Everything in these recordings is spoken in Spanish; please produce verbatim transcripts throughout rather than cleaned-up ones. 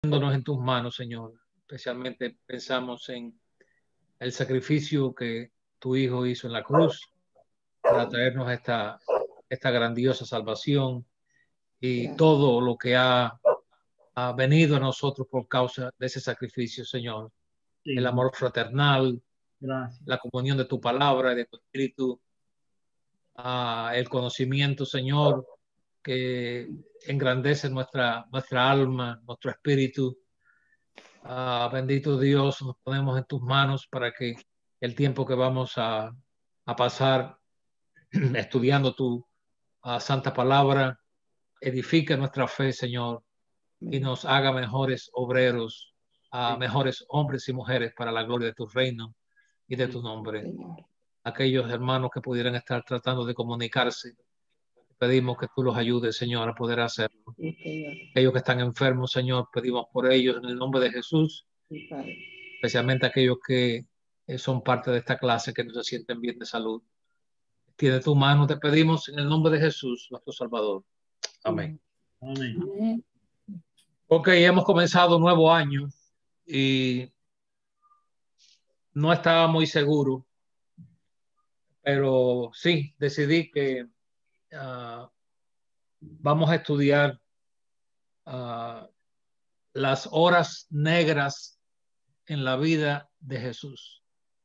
Poniéndonos en tus manos, Señor. Especialmente pensamos en el sacrificio que tu Hijo hizo en la cruz para traernos esta, esta grandiosa salvación y Gracias. todo lo que ha, ha venido a nosotros por causa de ese sacrificio, Señor. Sí, El amor fraternal, gracias. la comunión de tu palabra, de tu espíritu, ah, el conocimiento, Señor, que engrandece nuestra, nuestra alma, nuestro espíritu. Ah, bendito Dios, nos ponemos en tus manos para que el tiempo que vamos a, a pasar estudiando tu ah, santa palabra edifique nuestra fe, Señor, y nos haga mejores obreros, ah, mejores hombres y mujeres para la gloria de tu reino y de tu nombre. Señor. Aquellos hermanos que pudieran estar tratando de comunicarse, pedimos que tú los ayudes, Señor, a poder hacerlo. Sí, Señor. Aquellos que están enfermos, Señor, pedimos por ellos en el nombre de Jesús. Sí, Padre. Especialmente aquellos que eh, son parte de esta clase, que no se sienten bien de salud. Tiene tu mano, te pedimos en el nombre de Jesús, nuestro Salvador. Amén. Amén. Amén. Ok, hemos comenzado un nuevo año y no estaba muy seguro, pero sí, decidí que uh, vamos a estudiar uh, las horas negras en la vida de Jesús.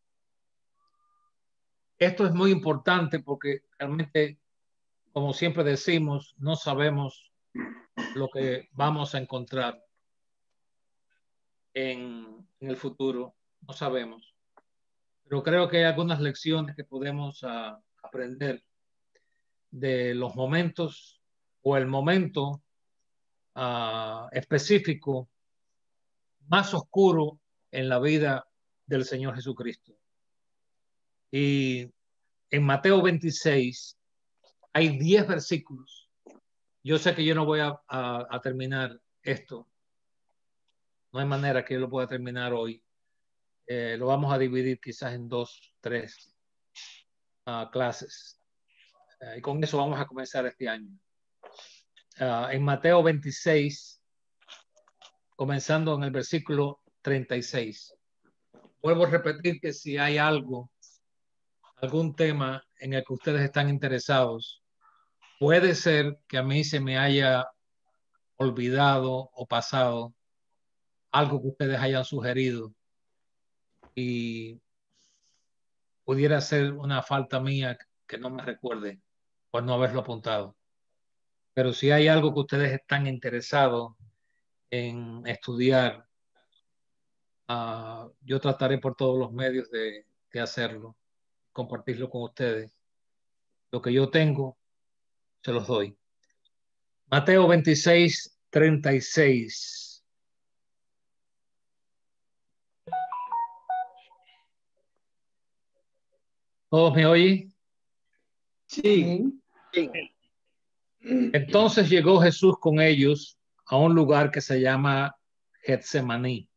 Esto es muy importante porque realmente, como siempre decimos, no sabemos lo que vamos a encontrar en, en el futuro, no sabemos. Pero creo que hay algunas lecciones que podemos uh, aprender de los momentos o el momento uh, específico más oscuro en la vida del Señor Jesucristo. Y en Mateo veintiséis hay diez versículos. Yo sé que yo no voy a, a, a terminar esto. No hay manera que yo lo pueda terminar hoy. Eh, lo vamos a dividir quizás en dos, tres uh, clases. Uh, y con eso vamos a comenzar este año. Uh, en Mateo veintiséis, comenzando en el versículo treinta y seis. Vuelvo a repetir que si hay algo, algún tema en el que ustedes están interesados, puede ser que a mí se me haya olvidado o pasado algo que ustedes hayan sugerido y pudiera ser una falta mía que no me recuerde por no haberlo apuntado. Pero si hay algo que ustedes están interesados en estudiar, uh, yo trataré por todos los medios de, de hacerlo, compartirlo con ustedes. Lo que yo tengo, se los doy. Mateo veintiséis, treinta y seis. ¿Todos me oyen? Sí. Sí. Entonces llegó Jesús con ellos a un lugar que se llama Getsemaní.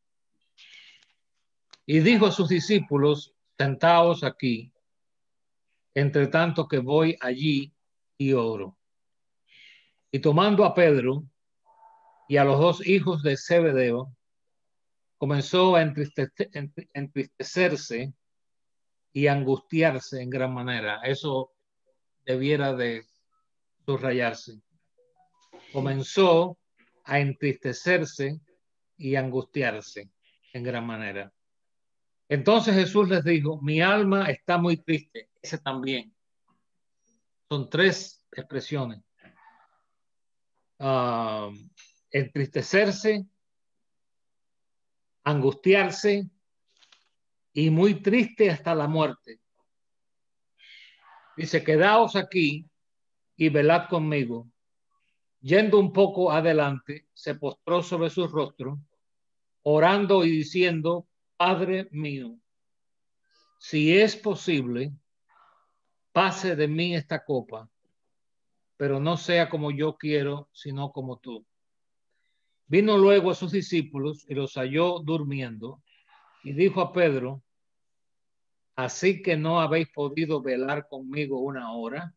Y dijo a sus discípulos, sentaos aquí, entre tanto que voy allí y oro. Y tomando a Pedro y a los dos hijos de Zebedeo, comenzó a entristece, entristecerse y angustiarse en gran manera. Eso debiera de subrayarse. Comenzó a entristecerse y angustiarse en gran manera. Entonces Jesús les dijo, mi alma está muy triste. Ese también. Son tres expresiones. Uh, entristecerse, angustiarse y muy triste hasta la muerte. Dice, quedaos aquí y velad conmigo. Yendo un poco adelante, se postró sobre su rostro, orando y diciendo, Padre mío, si es posible, pase de mí esta copa, pero no sea como yo quiero, sino como tú. Vino luego a sus discípulos y los halló durmiendo y dijo a Pedro, así que no habéis podido velar conmigo una hora.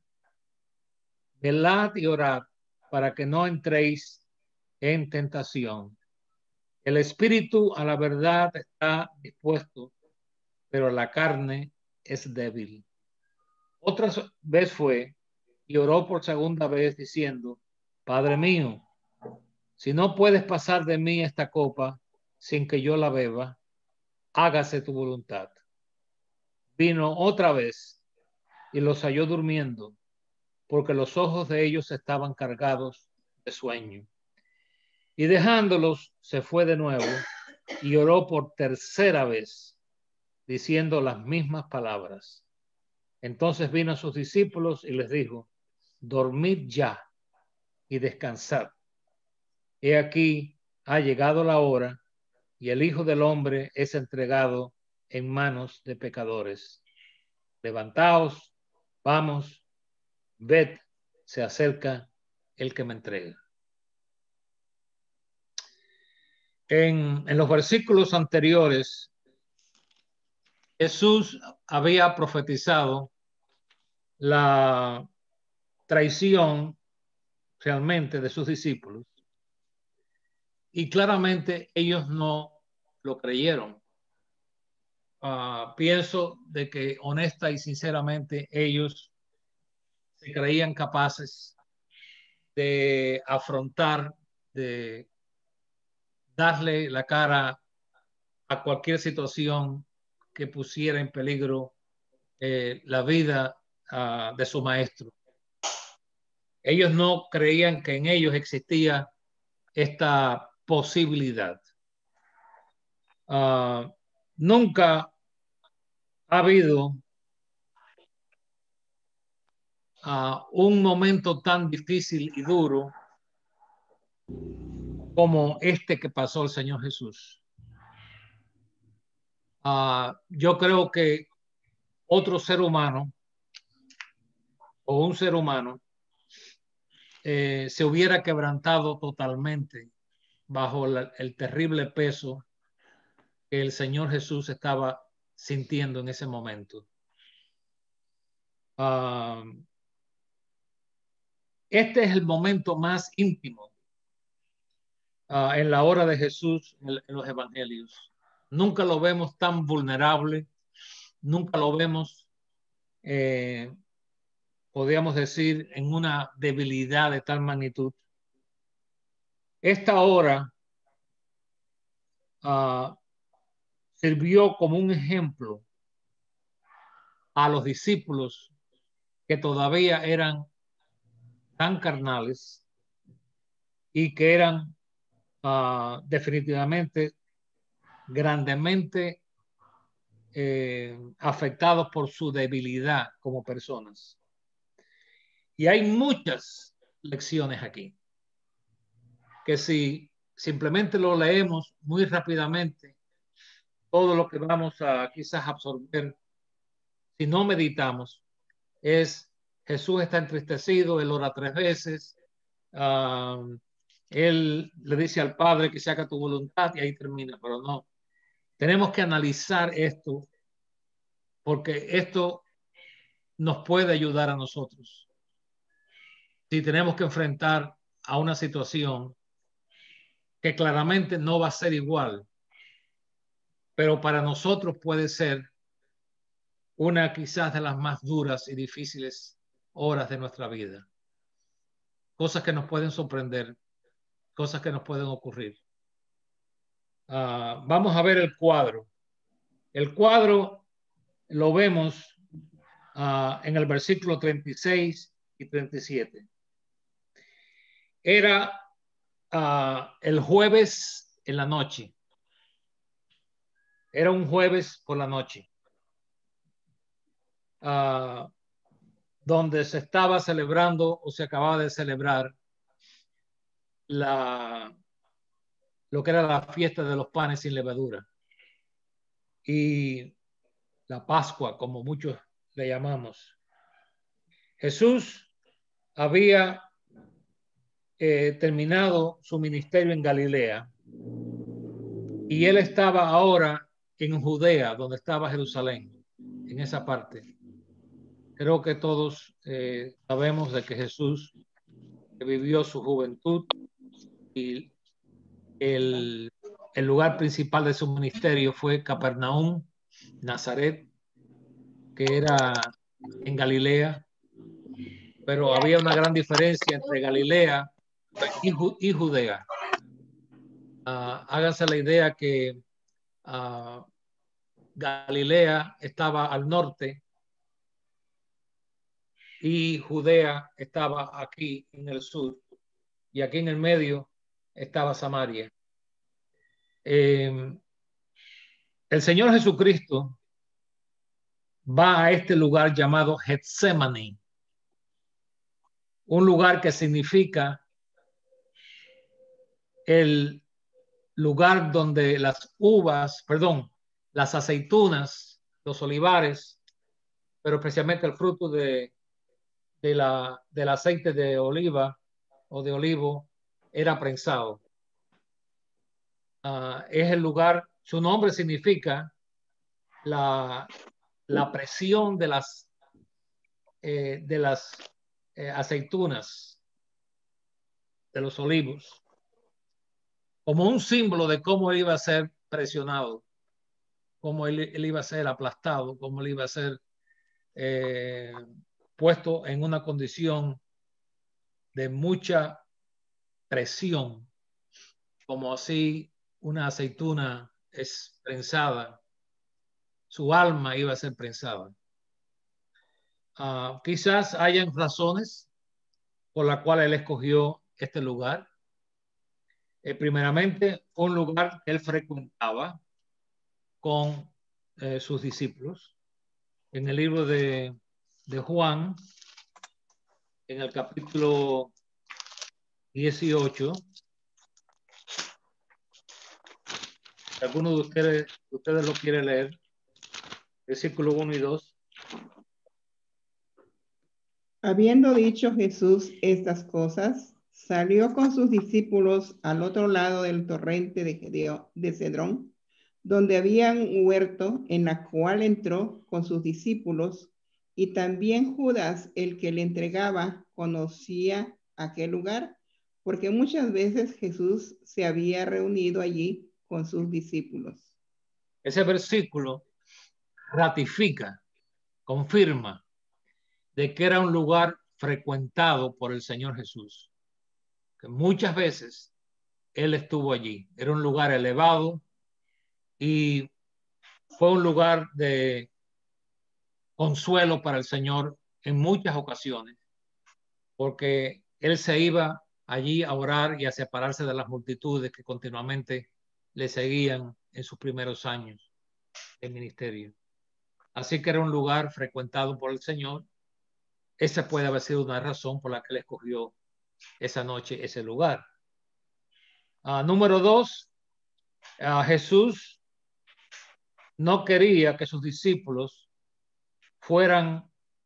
Velad y orad para que no entréis en tentación. El espíritu a la verdad está dispuesto, pero la carne es débil. Otra vez fue y oró por segunda vez diciendo, Padre mío, si no puedes pasar de mí esta copa sin que yo la beba, hágase tu voluntad. Vino otra vez y los halló durmiendo, porque los ojos de ellos estaban cargados de sueño. Y dejándolos, se fue de nuevo y oró por tercera vez, diciendo las mismas palabras. Entonces vino a sus discípulos y les dijo, dormid ya y descansad. He aquí, ha llegado la hora y el Hijo del Hombre es entregado en manos de pecadores. Levantaos, vamos, ved, se acerca el que me entrega. En, en los versículos anteriores, Jesús había profetizado la traición realmente de sus discípulos y claramente ellos no lo creyeron. Uh, pienso de que honesta y sinceramente ellos se creían capaces de afrontar, de darle la cara a cualquier situación que pusiera en peligro eh, la vida uh, de su maestro. Ellos no creían que en ellos existía esta posibilidad. Uh, nunca ha habido uh, un momento tan difícil y duro como este que pasó el Señor Jesús. Uh, yo creo que otro ser humano o un ser humano eh, se hubiera quebrantado totalmente bajo la, el terrible peso que el Señor Jesús estaba sintiendo en ese momento. Uh, este es el momento más íntimo uh, en la hora de Jesús en, en los evangelios. Nunca lo vemos tan vulnerable, nunca lo vemos, eh, podríamos decir, en una debilidad de tal magnitud. Esta hora uh, sirvió como un ejemplo a los discípulos que todavía eran tan carnales y que eran uh, definitivamente grandemente eh, afectados por su debilidad como personas. Y hay muchas lecciones aquí que si simplemente lo leemos muy rápidamente, todo lo que vamos a quizás absorber, si no meditamos, es Jesús está entristecido, él ora tres veces, uh, él le dice al Padre que se haga tu voluntad y ahí termina, pero no. Tenemos que analizar esto porque esto nos puede ayudar a nosotros. Si tenemos que enfrentar a una situación que claramente no va a ser igual, pero para nosotros puede ser una quizás de las más duras y difíciles horas de nuestra vida. Cosas que nos pueden sorprender, cosas que nos pueden ocurrir. Uh, vamos a ver el cuadro. El cuadro lo vemos uh, en el versículo treinta y seis y treinta y siete. Era uh, el jueves en la noche. Era un jueves por la noche. Uh, donde se estaba celebrando o se acababa de celebrar la, lo que era la fiesta de los panes sin levadura y la Pascua, como muchos le llamamos. Jesús había eh, terminado su ministerio en Galilea y él estaba ahora en Judea, donde estaba Jerusalén, en esa parte. Creo que todos eh, sabemos de que Jesús vivió su juventud y el el lugar principal de su ministerio fue Capernaum, Nazaret, que era en Galilea, pero había una gran diferencia entre Galilea y, Ju y Judea. Uh, háganse la idea que uh, Galilea estaba al norte y Judea estaba aquí en el sur, y aquí en el medio estaba Samaria. Eh, el Señor Jesucristo va a este lugar llamado Getsemaní, un lugar que significa el lugar donde las uvas, perdón, las aceitunas, los olivares, pero especialmente el fruto de, de la, del aceite de oliva o de olivo era prensado. Uh, es el lugar, su nombre significa la, la presión de las, eh, de las eh, aceitunas, de los olivos, como un símbolo de cómo él iba a ser presionado, cómo él, él iba a ser aplastado, cómo él iba a ser eh, puesto en una condición de mucha presión, como así una aceituna es prensada, su alma iba a ser prensada. Uh, quizás hayan razones por las cuales él escogió este lugar. Eh, primeramente, un lugar que él frecuentaba con eh, sus discípulos. En el libro de, de Juan, en el capítulo dieciocho, si alguno de ustedes, ustedes lo quiere leer, versículos uno y dos. Habiendo dicho Jesús estas cosas, salió con sus discípulos al otro lado del torrente de, Gedeo, de Cedrón, donde había un huerto en la cual entró con sus discípulos, y también Judas, el que le entregaba, conocía aquel lugar, porque muchas veces Jesús se había reunido allí con sus discípulos. Ese versículo ratifica, confirma de que era un lugar frecuentado por el Señor Jesús, que muchas veces él estuvo allí. Era un lugar elevado y fue un lugar de consuelo para el Señor en muchas ocasiones, porque él se iba allí a orar y a separarse de las multitudes que continuamente le seguían en sus primeros años de ministerio. Así que era un lugar frecuentado por el Señor. Esa puede haber sido una razón por la que él escogió esa noche ese lugar. Uh, número dos, uh, Jesús no quería que sus discípulos fueran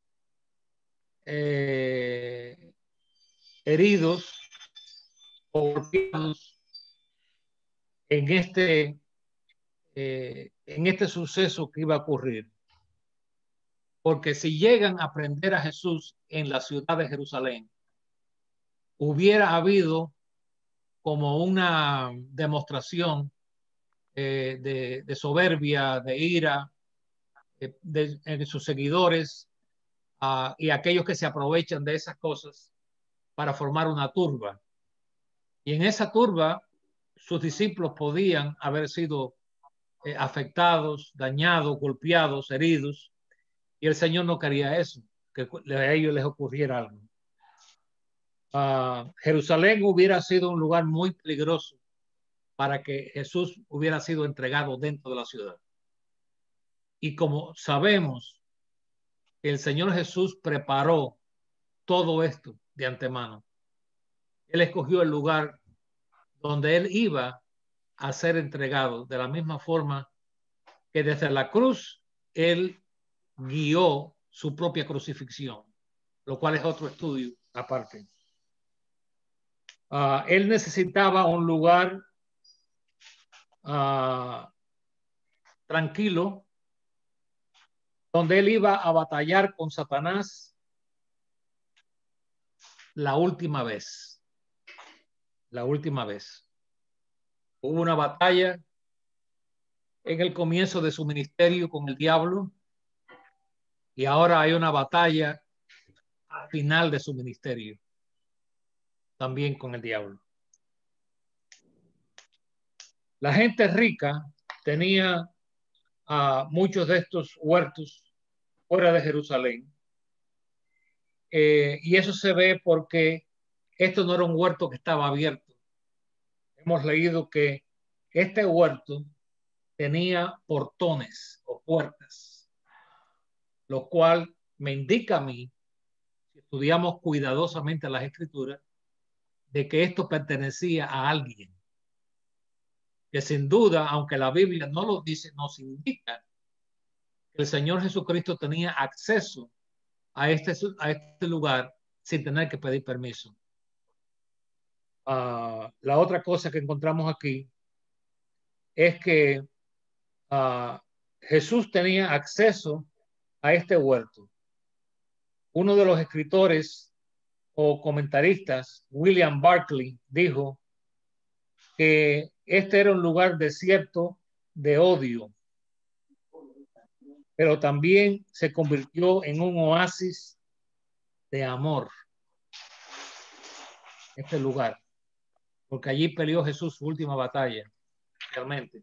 eh, heridos o golpeados en este, eh, en este suceso que iba a ocurrir. Porque si llegan a prender a Jesús en la ciudad de Jerusalén, hubiera habido como una demostración eh, de, de soberbia, de ira, eh, de, de sus seguidores uh, y aquellos que se aprovechan de esas cosas para formar una turba. Y en esa turba sus discípulos podían haber sido eh, afectados, dañados, golpeados, heridos, y el Señor no quería eso, que a ellos les ocurriera algo. Uh, Jerusalén hubiera sido un lugar muy peligroso para que Jesús hubiera sido entregado dentro de la ciudad. Y como sabemos que el Señor Jesús preparó todo esto de antemano, él escogió el lugar donde él iba a ser entregado de la misma forma que desde la cruz él guió su propia crucifixión, lo cual es otro estudio aparte. Uh, él necesitaba un lugar uh, tranquilo donde él iba a batallar con Satanás la última vez. La última vez. Hubo una batalla en el comienzo de su ministerio con el diablo y ahora hay una batalla al final de su ministerio también con el diablo. La gente rica tenía uh, muchos de estos huertos fuera de Jerusalén, eh, y eso se ve porque esto no era un huerto que estaba abierto. Hemos leído que este huerto tenía portones o puertas, lo cual me indica a mí, si estudiamos cuidadosamente las escrituras, de que esto pertenecía a alguien, que sin duda, aunque la Biblia no lo dice, nos indica que el Señor Jesucristo tenía acceso a este, a este lugar sin tener que pedir permiso. Uh, la otra cosa que encontramos aquí es que uh, Jesús tenía acceso a este huerto. Uno de los escritores o comentaristas, William Barclay, dijo que este era un lugar desierto de odio, pero también se convirtió en un oasis de amor. Este lugar, porque allí peleó Jesús su última batalla, realmente.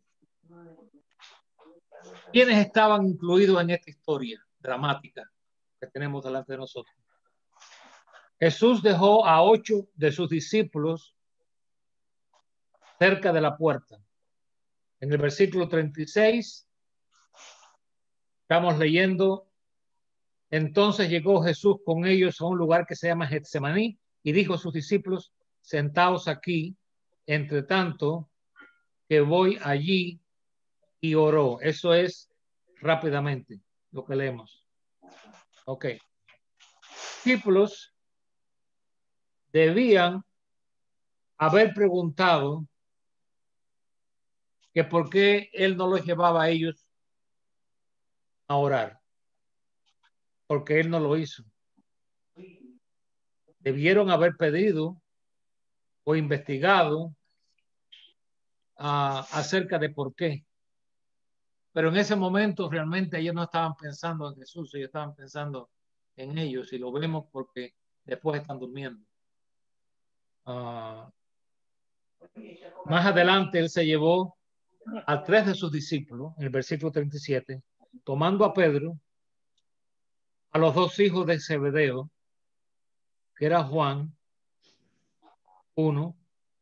¿Quiénes estaban incluidos en esta historia dramática que tenemos delante de nosotros? Jesús dejó a ocho de sus discípulos cerca de la puerta. En el versículo treinta y seis estamos leyendo: entonces llegó Jesús con ellos a un lugar que se llama Getsemaní y dijo a sus discípulos: sentaos aquí, entre tanto que voy allí, y oró. Eso es rápidamente lo que leemos. Ok. Discípulos debían haber preguntado que por qué él no los llevaba a ellos a orar, porque él no lo hizo. Debieron haber pedido o investigado uh, acerca de por qué. Pero en ese momento realmente ellos no estaban pensando en Jesús, ellos estaban pensando en ellos, y lo vemos porque después están durmiendo. Uh, más adelante él se llevó a tres de sus discípulos, en el versículo treinta y siete, tomando a Pedro, a los dos hijos de Zebedeo, que era Juan, uno,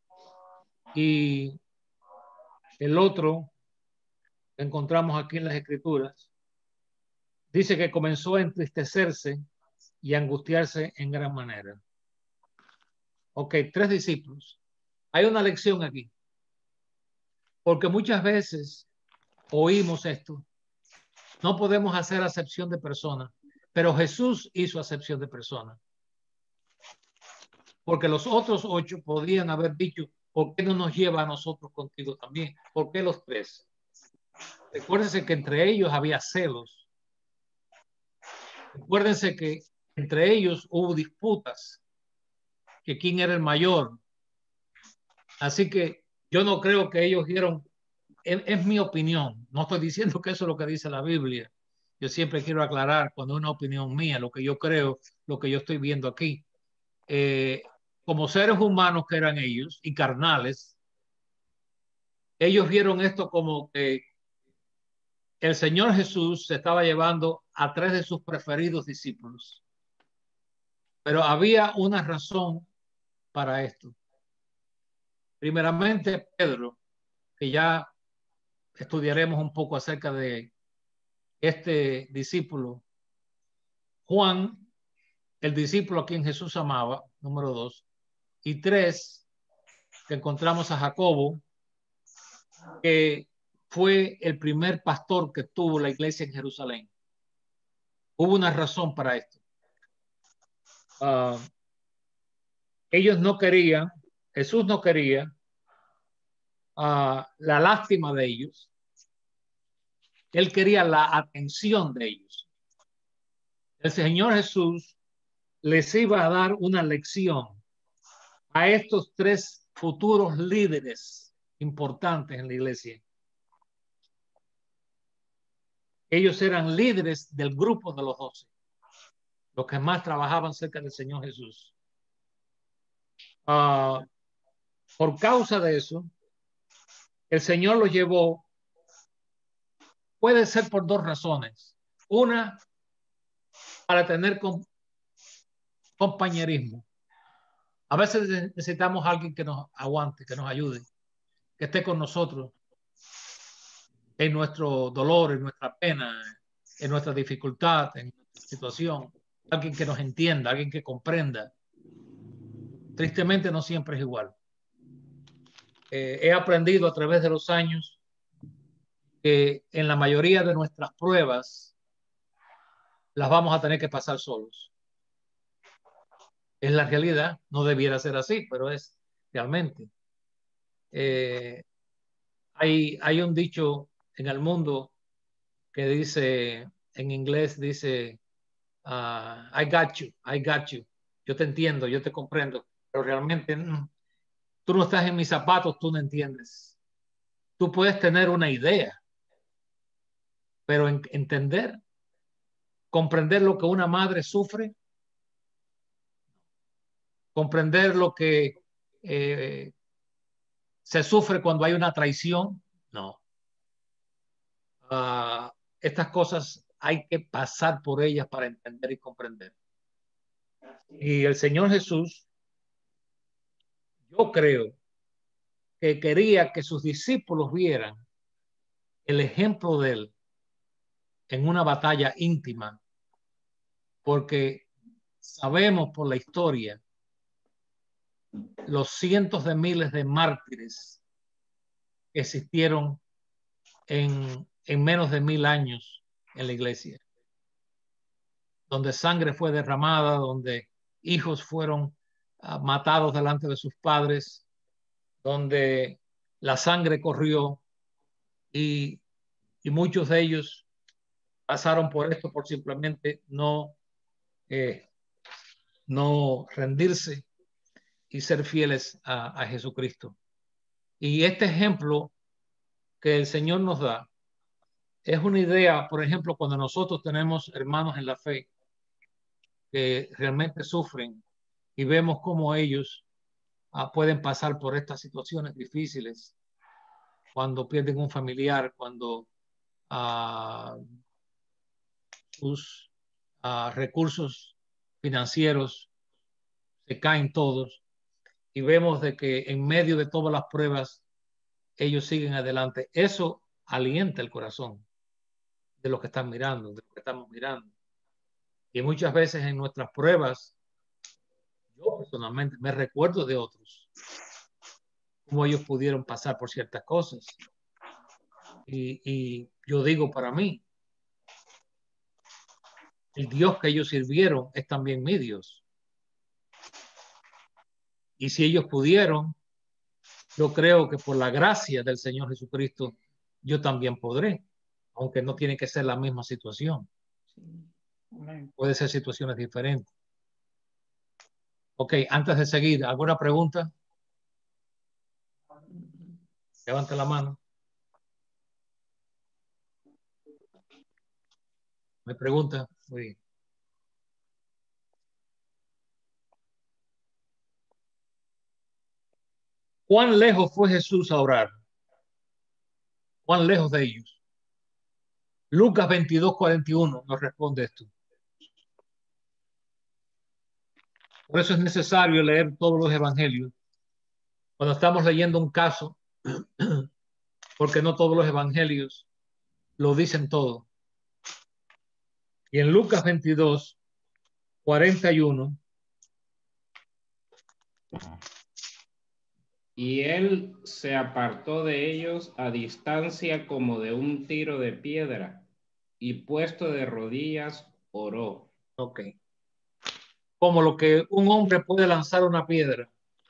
y el otro que encontramos aquí en las Escrituras, dice que comenzó a entristecerse y a angustiarse en gran manera. Ok, tres discípulos. Hay una lección aquí, porque muchas veces oímos esto. No podemos hacer acepción de personas, pero Jesús hizo acepción de personas. Porque los otros ocho podían haber dicho: ¿por qué no nos lleva a nosotros contigo también? ¿Por qué los tres? Recuérdense que entre ellos había celos. Recuérdense que entre ellos hubo disputas, que quién era el mayor. Así que yo no creo que ellos dijeron, es, es mi opinión, no estoy diciendo que eso es lo que dice la Biblia. Yo siempre quiero aclarar cuando es una opinión mía, lo que yo creo, lo que yo estoy viendo aquí. Eh, como seres humanos que eran ellos y carnales, ellos vieron esto como que el Señor Jesús se estaba llevando a tres de sus preferidos discípulos. Pero había una razón para esto. Primeramente, Pedro, que ya estudiaremos un poco acerca de este discípulo. Juan, el discípulo a quien Jesús amaba, número dos. Y tres, que encontramos a Jacobo, que fue el primer pastor que tuvo la iglesia en Jerusalén. Hubo una razón para esto. Uh, ellos no querían, Jesús no quería uh, la lástima de ellos. Él quería la atención de ellos. El Señor Jesús les iba a dar una lección a estos tres futuros líderes importantes en la iglesia. Ellos eran líderes del grupo de los doce, los que más trabajaban cerca del Señor Jesús. Uh, por causa de eso, el Señor los llevó, puede ser por dos razones. Una, para tener com compañerismo. A veces necesitamos a alguien que nos aguante, que nos ayude, que esté con nosotros en nuestro dolor, en nuestra pena, en nuestra dificultad, en nuestra situación. Alguien que nos entienda, alguien que comprenda. Tristemente no siempre es igual. Eh, he aprendido a través de los años que en la mayoría de nuestras pruebas las vamos a tener que pasar solos. Es la realidad, no debiera ser así, pero es realmente. Eh, hay, hay un dicho en el mundo que dice, en inglés dice, uh, I got you, I got you. Yo te entiendo, yo te comprendo, pero realmente mm, tú no estás en mis zapatos, tú no entiendes. Tú puedes tener una idea, pero en, entender, comprender lo que una madre sufre, comprender lo que eh, se sufre cuando hay una traición, no. Uh, estas cosas hay que pasar por ellas para entender y comprender. Y el Señor Jesús, yo creo que quería que sus discípulos vieran el ejemplo de él en una batalla íntima, porque sabemos por la historia los cientos de miles de mártires que existieron en, en menos de mil años en la iglesia, donde sangre fue derramada, donde hijos fueron uh, matados delante de sus padres, donde la sangre corrió y, y muchos de ellos pasaron por esto por simplemente no, eh, no rendirse y ser fieles a, a Jesucristo. Y este ejemplo que el Señor nos da es una idea, por ejemplo, cuando nosotros tenemos hermanos en la fe que realmente sufren y vemos cómo ellos uh, pueden pasar por estas situaciones difíciles, cuando pierden un familiar, cuando uh, sus uh, recursos financieros se caen todos, y vemos de que en medio de todas las pruebas ellos siguen adelante. Eso alienta el corazón de los que están mirando, de los que estamos mirando. Y muchas veces en nuestras pruebas, yo personalmente me recuerdo de otros, cómo ellos pudieron pasar por ciertas cosas. Y, y yo digo para mí, el Dios que ellos sirvieron es también mi Dios. Y si ellos pudieron, yo creo que por la gracia del Señor Jesucristo, yo también podré, aunque no tiene que ser la misma situación. Puede ser situaciones diferentes. Ok, antes de seguir, ¿alguna pregunta? Levante la mano. ¿Me pregunta? Muy bien. ¿Cuán lejos fue Jesús a orar? ¿Cuán lejos de ellos? Lucas veintidós, cuarenta y uno nos responde esto. Por eso es necesario leer todos los evangelios cuando estamos leyendo un caso, porque no todos los evangelios lo dicen todo. Y en Lucas veintidós, cuarenta y uno. Y él se apartó de ellos a distancia como de un tiro de piedra, y puesto de rodillas oró. Ok. Como lo que un hombre puede lanzar una piedra.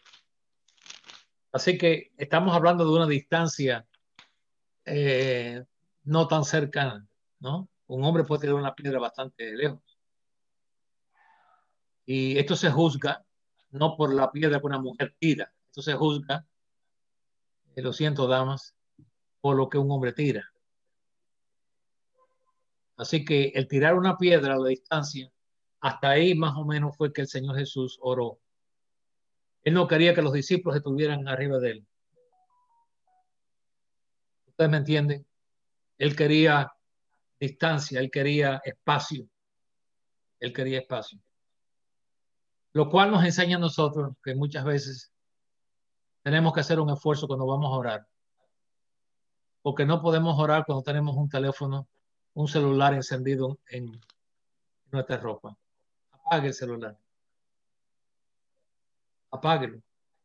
Así que estamos hablando de una distancia eh, no tan cercana, ¿no? Un hombre puede tirar una piedra bastante lejos. Y esto se juzga no por la piedra que una mujer tira, esto se juzga eh, lo siento, damas, por lo que un hombre tira. Así que el tirar una piedra a la distancia, hasta ahí más o menos fue que el Señor Jesús oró. Él no quería que los discípulos estuvieran arriba de él. ¿Ustedes me entienden? Él quería distancia, él quería espacio. Él quería espacio. Lo cual nos enseña a nosotros que muchas veces tenemos que hacer un esfuerzo cuando vamos a orar. Porque no podemos orar cuando tenemos un teléfono, un celular encendido en nuestra ropa. Apague el celular. Apáguelo.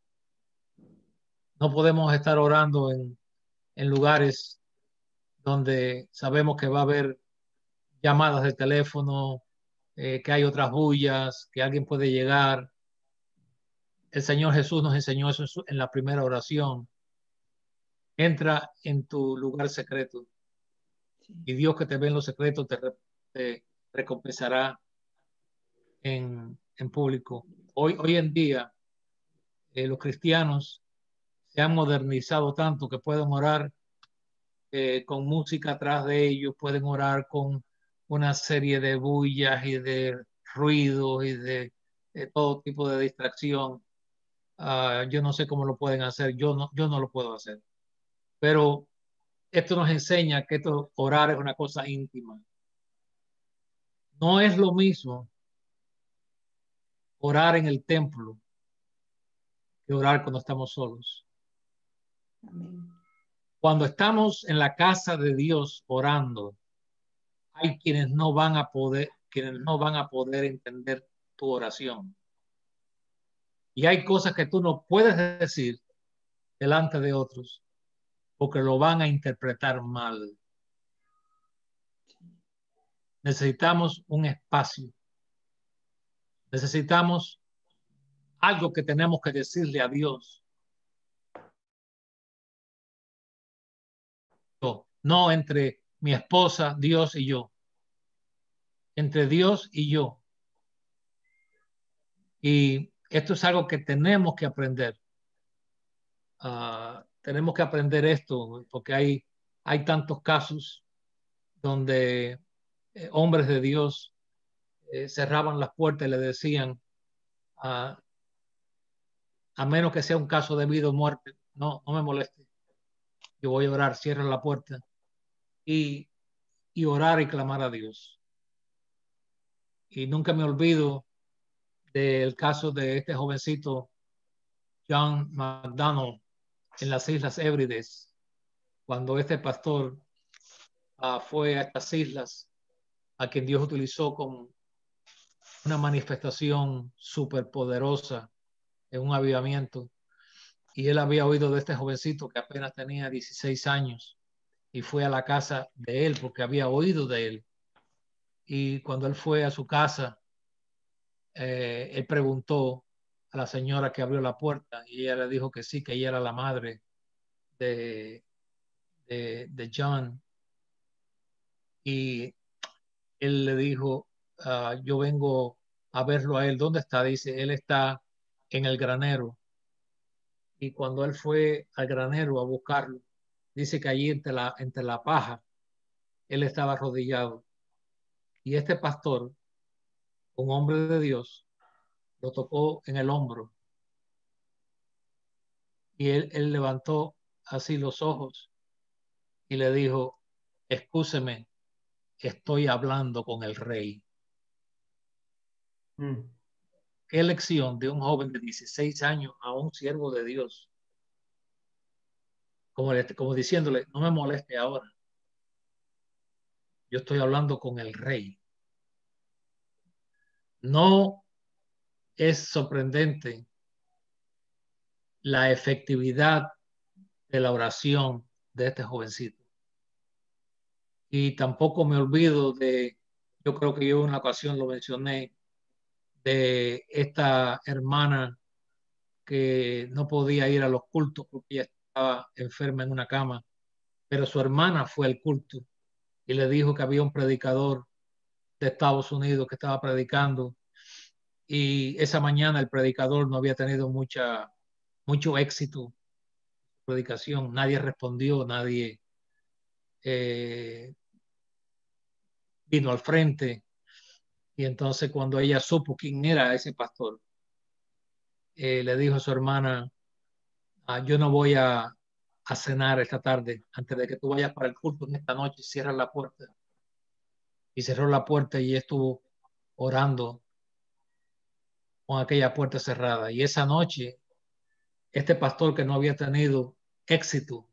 No podemos estar orando en, en lugares donde sabemos que va a haber llamadas de teléfono, eh, que hay otras bullas, que alguien puede llegar. El Señor Jesús nos enseñó eso en, su, en la primera oración. Entra en tu lugar secreto y Dios que te ve en los secretos te, te recompensará en, en público. Hoy, hoy en día eh, los cristianos se han modernizado tanto que pueden orar eh, con música atrás de ellos, pueden orar con una serie de bullas y de ruidos y de, de todo tipo de distracción. Uh, yo no sé cómo lo pueden hacer, yo no, yo no lo puedo hacer. Pero esto nos enseña que esto, orar es una cosa íntima. No es lo mismo orar en el templo que orar cuando estamos solos. Amén. Cuando estamos en la casa de Dios orando, hay quienes no van a poder, quienes no van a poder entender tu oración. Y hay cosas que tú no puedes decir delante de otros porque lo van a interpretar mal. Necesitamos un espacio. Necesitamos algo que tenemos que decirle a Dios. No entre mi esposa, Dios y yo. Entre Dios y yo. Y esto es algo que tenemos que aprender. Uh, tenemos que aprender esto porque hay, hay tantos casos donde eh, hombres de Dios eh, cerraban las puertas y le decían, uh, a menos que sea un caso de vida o muerte, no, no me moleste. Yo voy a orar, cierra la puerta y, y orar y clamar a Dios. Y nunca me olvido del caso de este jovencito John McDonald en las Islas Hébrides, cuando este pastor uh, fue a estas islas, a quien Dios utilizó como una manifestación súper poderosa en un avivamiento. Y él había oído de este jovencito que apenas tenía dieciséis años y fue a la casa de él porque había oído de él. Y cuando él fue a su casa, eh, él preguntó a la señora que abrió la puerta y ella le dijo que sí, que ella era la madre de, de, de John. Y él le dijo, uh, yo vengo a verlo a él. ¿Dónde está? Dice, él está en el granero. Y cuando él fue al granero a buscarlo, dice que allí entre la, entre la paja, él estaba arrodillado. Y este pastor, un hombre de Dios, lo tocó en el hombro. Y él, él levantó así los ojos y le dijo, excúseme, estoy hablando con el rey. Mm. Qué lección de un joven de dieciséis años a un siervo de Dios. Como, como diciéndole, no me moleste ahora. Yo estoy hablando con el rey. No es sorprendente la efectividad de la oración de este jovencito. Y tampoco me olvido de, yo creo que yo en una ocasión lo mencioné, de esta hermana que no podía ir a los cultos porque ella estaba enferma en una cama, pero su hermana fue al culto y le dijo que había un predicador de Estados Unidos que estaba predicando y esa mañana el predicador no había tenido mucha, mucho éxito. predicación. Nadie respondió, nadie eh, vino al frente. Y entonces cuando ella supo quién era ese pastor, eh, le dijo a su hermana, ah, yo no voy a, a cenar esta tarde, antes de que tú vayas para el culto en esta noche, cierra la puerta. Y cerró la puerta y estuvo orando con aquella puerta cerrada. Y esa noche, este pastor que no había tenido éxito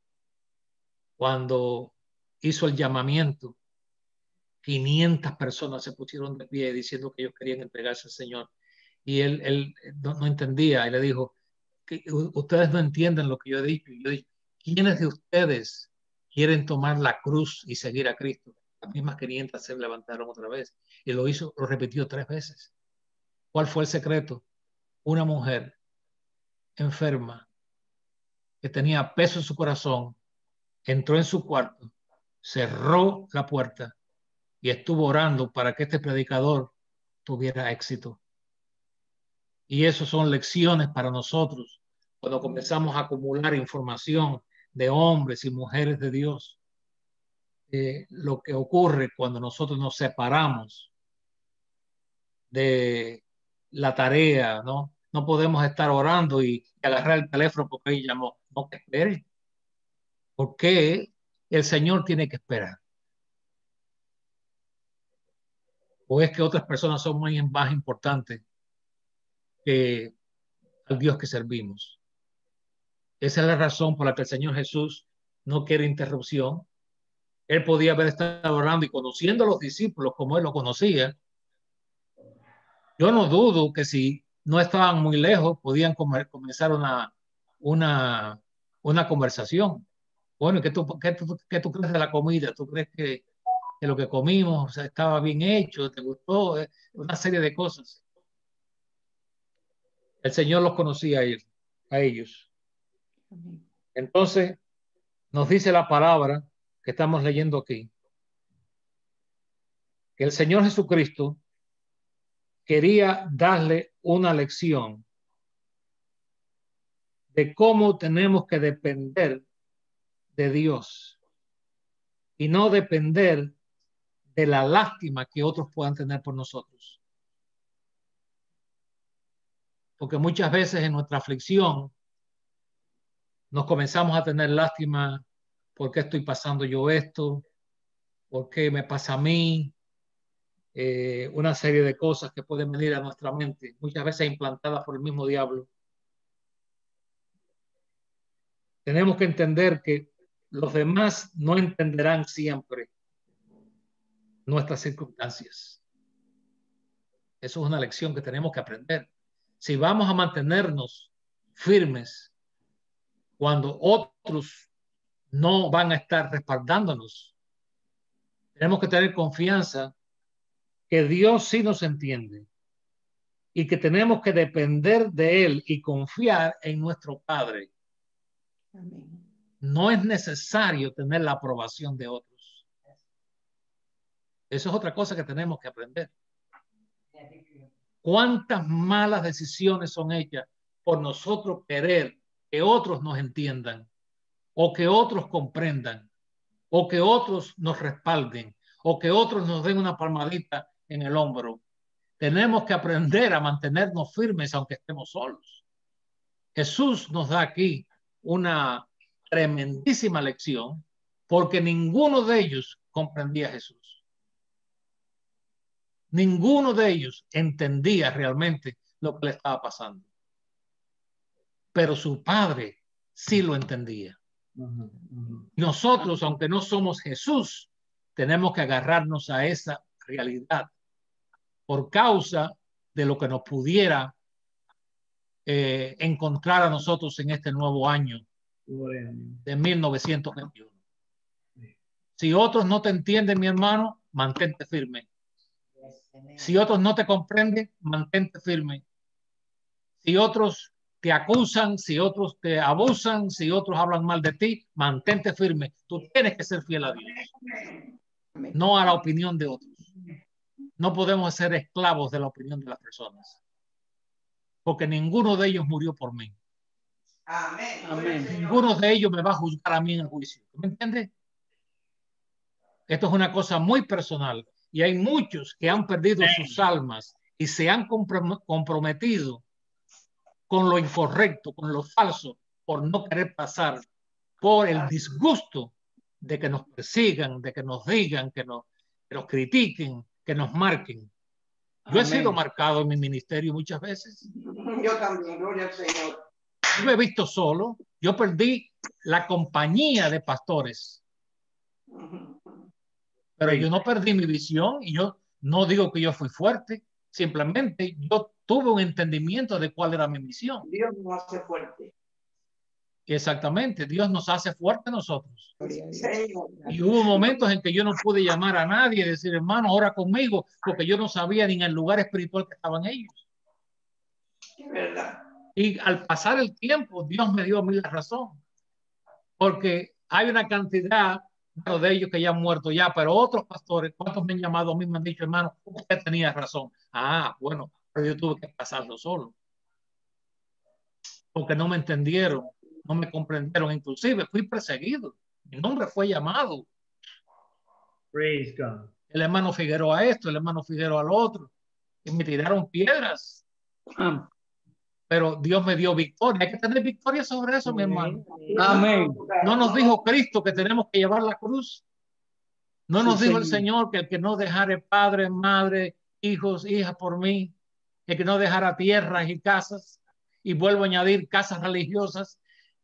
cuando hizo el llamamiento, quinientas personas se pusieron de pie diciendo que ellos querían entregarse al Señor. Y él, él no, no entendía y le dijo, que ustedes no entienden lo que yo he dicho. Y yo dije, ¿quiénes de ustedes quieren tomar la cruz y seguir a Cristo? Las mismas quinientas se levantaron otra vez y lo hizo, lo repitió tres veces. ¿Cuál fue el secreto? Una mujer enferma que tenía peso en su corazón entró en su cuarto, cerró la puerta y estuvo orando para que este predicador tuviera éxito. Y eso son lecciones para nosotros cuando comenzamos a acumular información de hombres y mujeres de Dios. Eh, lo que ocurre cuando nosotros nos separamos de la tarea, ¿no? No podemos estar orando y agarrar el teléfono porque él llamó. No, que espere. ¿Por qué el Señor tiene que esperar? ¿O es que otras personas son muy más importantes que al Dios que servimos? Esa es la razón por la que el Señor Jesús no quiere interrupción. Él podía haber estado orando y conociendo a los discípulos como él lo conocía. Yo no dudo que si no estaban muy lejos podían comer, comenzar una, una, una conversación. Bueno, ¿qué tú, qué, tú, ¿qué tú crees de la comida? ¿Tú crees que, que lo que comimos, o sea, estaba bien hecho? ¿Te gustó? Una serie de cosas. El Señor los conocía a ellos. A ellos. Entonces, nos dice la palabra que estamos leyendo aquí, que el Señor Jesucristo quería darle una lección de cómo tenemos que depender de Dios y no depender de la lástima que otros puedan tener por nosotros. Porque muchas veces en nuestra aflicción nos comenzamos a tener lástima. ¿Por qué estoy pasando yo esto? ¿Por qué me pasa a mí? Eh, una serie de cosas que pueden venir a nuestra mente, muchas veces implantadas por el mismo diablo. Tenemos que entender que los demás no entenderán siempre nuestras circunstancias. Eso es una lección que tenemos que aprender. Si vamos a mantenernos firmes cuando otros no van a estar respaldándonos, tenemos que tener confianza que Dios sí nos entiende y que tenemos que depender de Él y confiar en nuestro Padre. Amén. No es necesario tener la aprobación de otros. Eso es otra cosa que tenemos que aprender. ¿Cuántas malas decisiones son hechas por nosotros querer que otros nos entiendan o que otros comprendan o que otros nos respalden o que otros nos den una palmadita en el hombro? Tenemos que aprender a mantenernos firmes aunque estemos solos. Jesús nos da aquí una tremendísima lección porque ninguno de ellos comprendía a Jesús. Ninguno de ellos entendía realmente lo que le estaba pasando. Pero su padre sí lo entendía. Uh-huh, uh-huh. Nosotros, aunque no somos Jesús, tenemos que agarrarnos a esa realidad por causa de lo que nos pudiera eh, encontrar a nosotros en este nuevo año de mil novecientos veintiuno. Si otros no te entienden, mi hermano, mantente firme. Si otros no te comprenden, mantente firme. Si otros te acusan, si otros te abusan, si otros hablan mal de ti, mantente firme. Tú tienes que ser fiel a Dios, no a la opinión de otros. No podemos ser esclavos de la opinión de las personas, porque ninguno de ellos murió por mí. Amén. Amén. Ninguno de ellos me va a juzgar a mí en el juicio. ¿Me entiendes? Esto es una cosa muy personal y hay muchos que han perdido sus almas y se han comprom- comprometido con lo incorrecto, con lo falso, por no querer pasar por el disgusto de que nos persigan, de que nos digan, que nos, que nos critiquen, que nos marquen. Yo he Amén. sido marcado en mi ministerio muchas veces. Yo también, gloria al Señor. Yo me he visto solo. Yo perdí la compañía de pastores. Pero yo no perdí mi visión y yo no digo que yo fui fuerte. Simplemente yo tuve un entendimiento de cuál era mi misión. Dios nos hace fuerte. Exactamente. Dios nos hace fuerte a nosotros. Gloria a Dios. Señor. Y hubo momentos en que yo no pude llamar a nadie y decir, hermano, ora conmigo, porque yo no sabía ni en el lugar espiritual que estaban ellos. Es verdad. Y al pasar el tiempo, Dios me dio a mí la razón. Porque hay una cantidad bueno, de ellos que ya han muerto ya, pero otros pastores, ¿cuántos me han llamado a mí? Me han dicho, hermano, usted tenía razón. Ah, bueno, pero yo tuve que pasarlo solo. Porque no me entendieron, no me comprendieron. Inclusive fui perseguido. Mi nombre fue llamado. Praise God. El hermano Figueroa a esto, el hermano Figueroa al otro. Y me tiraron piedras. Am- Pero Dios me dio victoria. Hay que tener victoria sobre eso, mi hermano. Amén. No nos dijo Cristo que tenemos que llevar la cruz. No Sí, nos dijo el Señor. Señor que el que no dejare padre, madre, hijos, hijas por mí, el que no dejara tierras y casas, y vuelvo a añadir casas religiosas.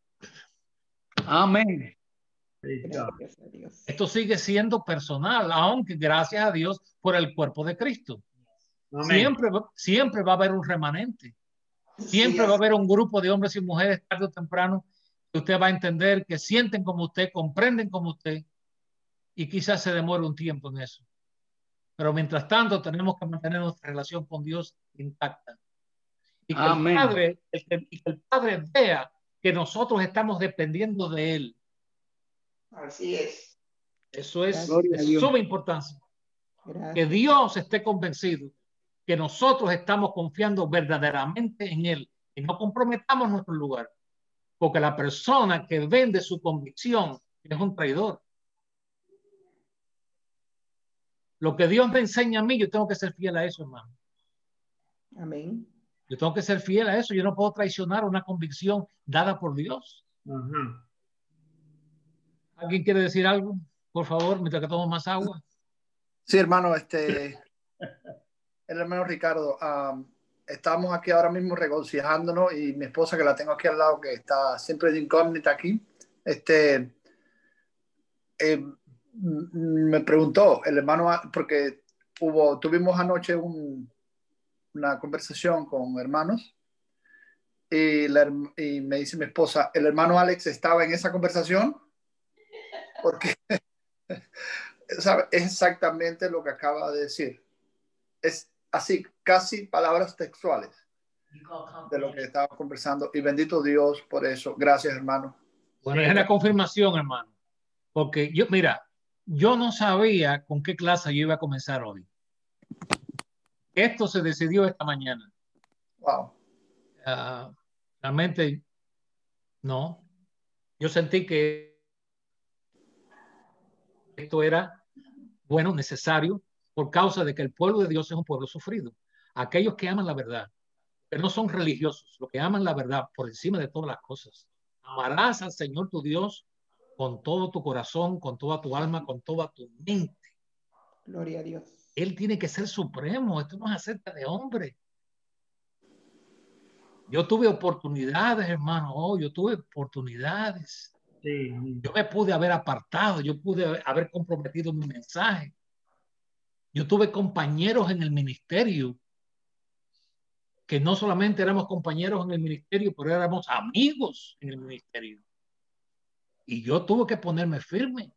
Amén. Praise God. Gracias a Dios. Esto sigue siendo personal, aunque gracias a Dios por el cuerpo de Cristo. Amén. Siempre, va- siempre va a haber un remanente. Siempre Sí, va a haber un grupo de hombres y mujeres tarde o temprano que usted va a entender, que sienten como usted, comprenden como usted, y quizás se demore un tiempo en eso. Pero mientras tanto tenemos que mantener nuestra relación con Dios intacta. Y que, el Amén. Padre, el que- y que el Padre vea que nosotros estamos dependiendo de Él. así es. Eso es Gloria a de Dios. suma importancia. Que Gracias. Dios esté convencido que nosotros estamos confiando verdaderamente en Él y no comprometamos nuestro lugar. Porque la persona que vende su convicción es un traidor. Lo que Dios me enseña a mí, yo tengo que ser fiel a eso, hermano. Amén. Yo tengo que ser fiel a eso. Yo no puedo traicionar una convicción dada por Dios. Ajá. ¿Alguien quiere decir algo? Por favor, mientras que tomo más agua. Sí, hermano, este, el hermano Ricardo, um, estamos aquí ahora mismo regocijándonos y mi esposa que la tengo aquí al lado, que está siempre de incógnita aquí, este, eh, me preguntó el hermano, porque hubo, tuvimos anoche un, una conversación con hermanos y, la, y me dice mi esposa, ¿el hermano Alex estaba en esa conversación? Porque ¿sabe? Es exactamente lo que acaba de decir. Es así, casi palabras textuales de lo que estaba conversando. Y bendito Dios por eso. Gracias, hermano. Bueno, es una confirmación, hermano. Porque yo, mira, yo no sabía con qué clase yo iba a comenzar hoy. Esto se decidió esta mañana. Wow. Uh, realmente, no. Yo sentí que esto era, bueno, necesario, por causa de que el pueblo de Dios es un pueblo sufrido. Aquellos que aman la verdad, que no son religiosos, los que aman la verdad por encima de todas las cosas. Amarás al Señor tu Dios con todo tu corazón, con toda tu alma, con toda tu mente. Gloria a Dios. Él tiene que ser supremo. Esto no es acerca de hombre. Yo tuve oportunidades, hermano. Oh, yo tuve oportunidades. Sí. Yo me pude haber apartado. Yo pude haber comprometido mi mensaje. Yo tuve compañeros en el ministerio que no solamente éramos compañeros en el ministerio, pero éramos amigos en el ministerio. Y yo tuve que ponerme firme.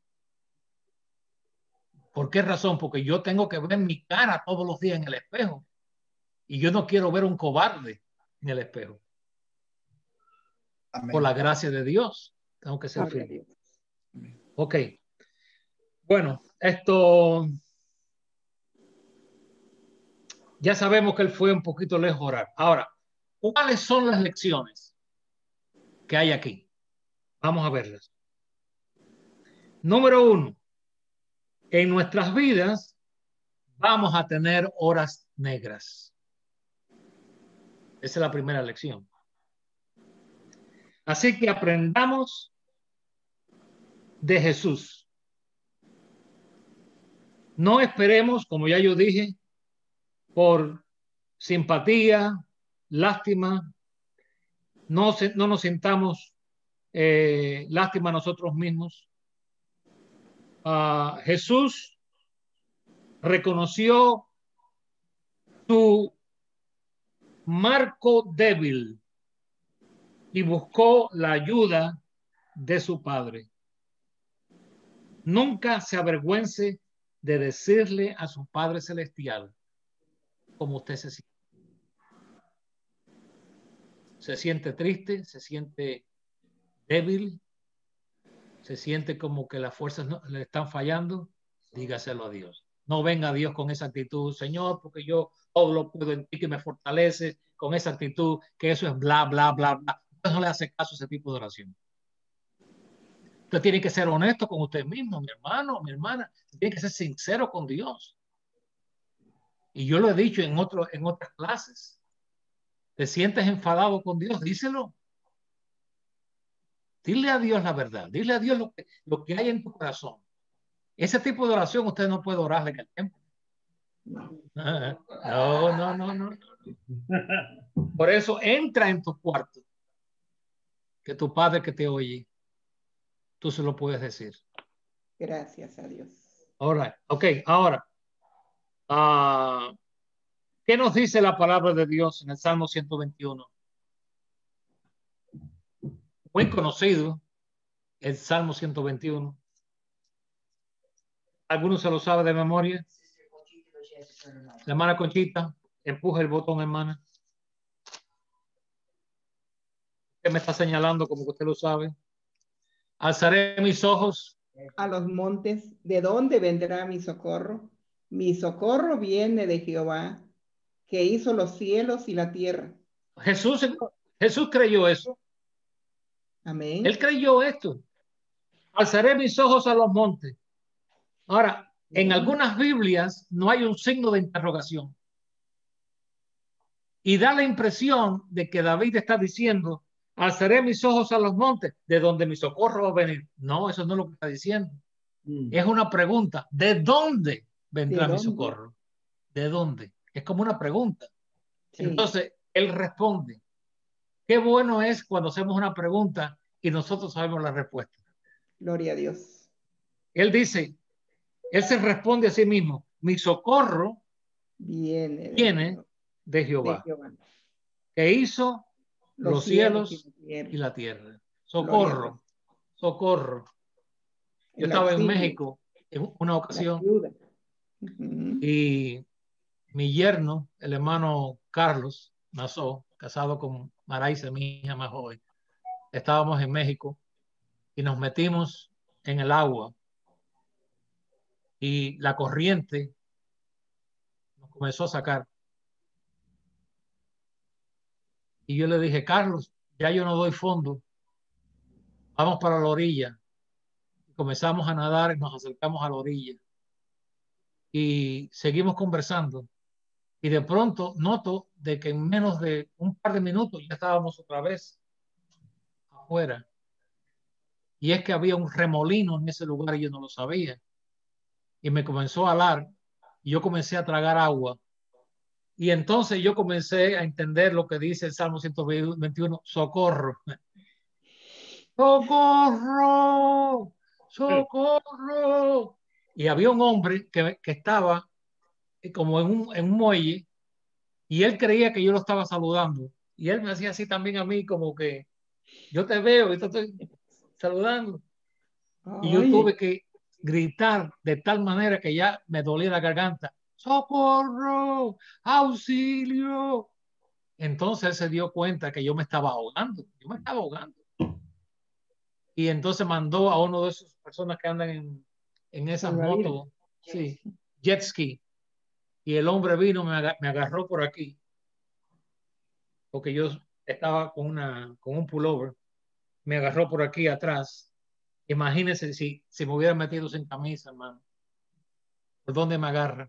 ¿Por qué razón? Porque yo tengo que ver mi cara todos los días en el espejo. Y yo no quiero ver un cobarde en el espejo. Amén. Por la gracia de Dios, tengo que ser Gloria a firme. Dios. Ok. Bueno, esto... Ya sabemos que él fue un poquito lejos a orar. Ahora, ¿cuáles son las lecciones que hay aquí. Vamos a verlas. Número uno, en nuestras vidas vamos a tener horas negras. Esa es la primera lección. Así que aprendamos de Jesús. No esperemos, como ya yo dije, por simpatía, lástima. No, se, no nos sintamos eh, lástima a nosotros mismos. Uh, Jesús reconoció su marco débil y buscó la ayuda de su Padre. Nunca se avergüence de decirle a su Padre Celestial cómo usted se siente. Se siente triste, se siente débil, se siente como que las fuerzas no, le están fallando, dígaselo a Dios. No venga a Dios con esa actitud, Señor, porque yo todo lo puedo en ti que me fortalece, con esa actitud, que eso es bla, bla, bla, bla. Usted no le hace caso a ese tipo de oración. Usted tiene que ser honesto con usted mismo, mi hermano, mi hermana. Tiene que ser sincero con Dios. Y yo lo he dicho en, otro, en otras clases. ¿Te sientes enfadado con Dios? Díselo. Dile a Dios la verdad. Dile a Dios lo que, lo que hay en tu corazón. Ese tipo de oración usted no puede orarle en el templo. No, no, no, no. Por eso entra en tu cuarto. Que tu Padre que te oye, tú se lo puedes decir. Gracias a Dios. All right. Ok, ahora. Uh, ¿Qué nos dice la palabra de Dios en el Salmo ciento veintiuno? Muy conocido, el Salmo ciento veintiuno. ¿Algunos se lo sabe de memoria? La hermana Conchita, empuja el botón, hermana. ¿Qué me está señalando como que usted lo sabe? Alzaré mis ojos a los montes. ¿De dónde vendrá mi socorro? Mi socorro viene de Jehová, que hizo los cielos y la tierra. Jesús, Jesús creyó eso. Amén. Él creyó esto. Alzaré mis ojos a los montes. Ahora, en algunas Biblias no hay un signo de interrogación. Y da la impresión de que David está diciendo, alzaré mis ojos a los montes, de donde mi socorro va a venir. No, eso no es lo que está diciendo. Mm. Es una pregunta. ¿De dónde vendrá ¿De mi dónde? socorro? ¿De dónde? Es como una pregunta. Sí. Entonces, él responde. Qué bueno es cuando hacemos una pregunta y nosotros sabemos la respuesta. Gloria a Dios. Él dice, él se responde a sí mismo, mi socorro viene de, viene de, Jehová, de Jehová, que hizo los, los cielos, cielos y, la y la tierra. Socorro, socorro. Yo estaba auxilio. en México en una ocasión uh-huh. y mi yerno, el hermano Carlos Nazó, casado con Maraisa, mi hija más joven, estábamos en México y nos metimos en el agua y la corriente nos comenzó a sacar. Y yo le dije, Carlos, ya yo no doy fondo, vamos para la orilla. Y comenzamos a nadar y nos acercamos a la orilla. Y seguimos conversando. Y de pronto noto de que en menos de un par de minutos ya estábamos otra vez afuera. Y es que había un remolino en ese lugar y yo no lo sabía. Y me comenzó a alar y yo comencé a tragar agua. Y entonces yo comencé a entender lo que dice el Salmo ciento veintiuno, socorro. ¡Socorro! ¡Socorro! Y había un hombre que, que estaba como en un, en un muelle y él creía que yo lo estaba saludando. Y él me hacía así también a mí, como que yo te veo y te estoy saludando. Ay. Y yo tuve que gritar de tal manera que ya me dolía la garganta. ¡Socorro! ¡Auxilio! Entonces él se dio cuenta que yo me estaba ahogando. Yo me estaba ahogando. Y entonces mandó a uno de esas personas que andan en, en esas motos, sí, jet ski. Y el hombre vino, me, ag me agarró por aquí. Porque yo estaba con, una, con un pullover. me agarró por aquí atrás. Imagínense si, si me hubiera metido sin camisa, hermano. ¿Por dónde me agarra?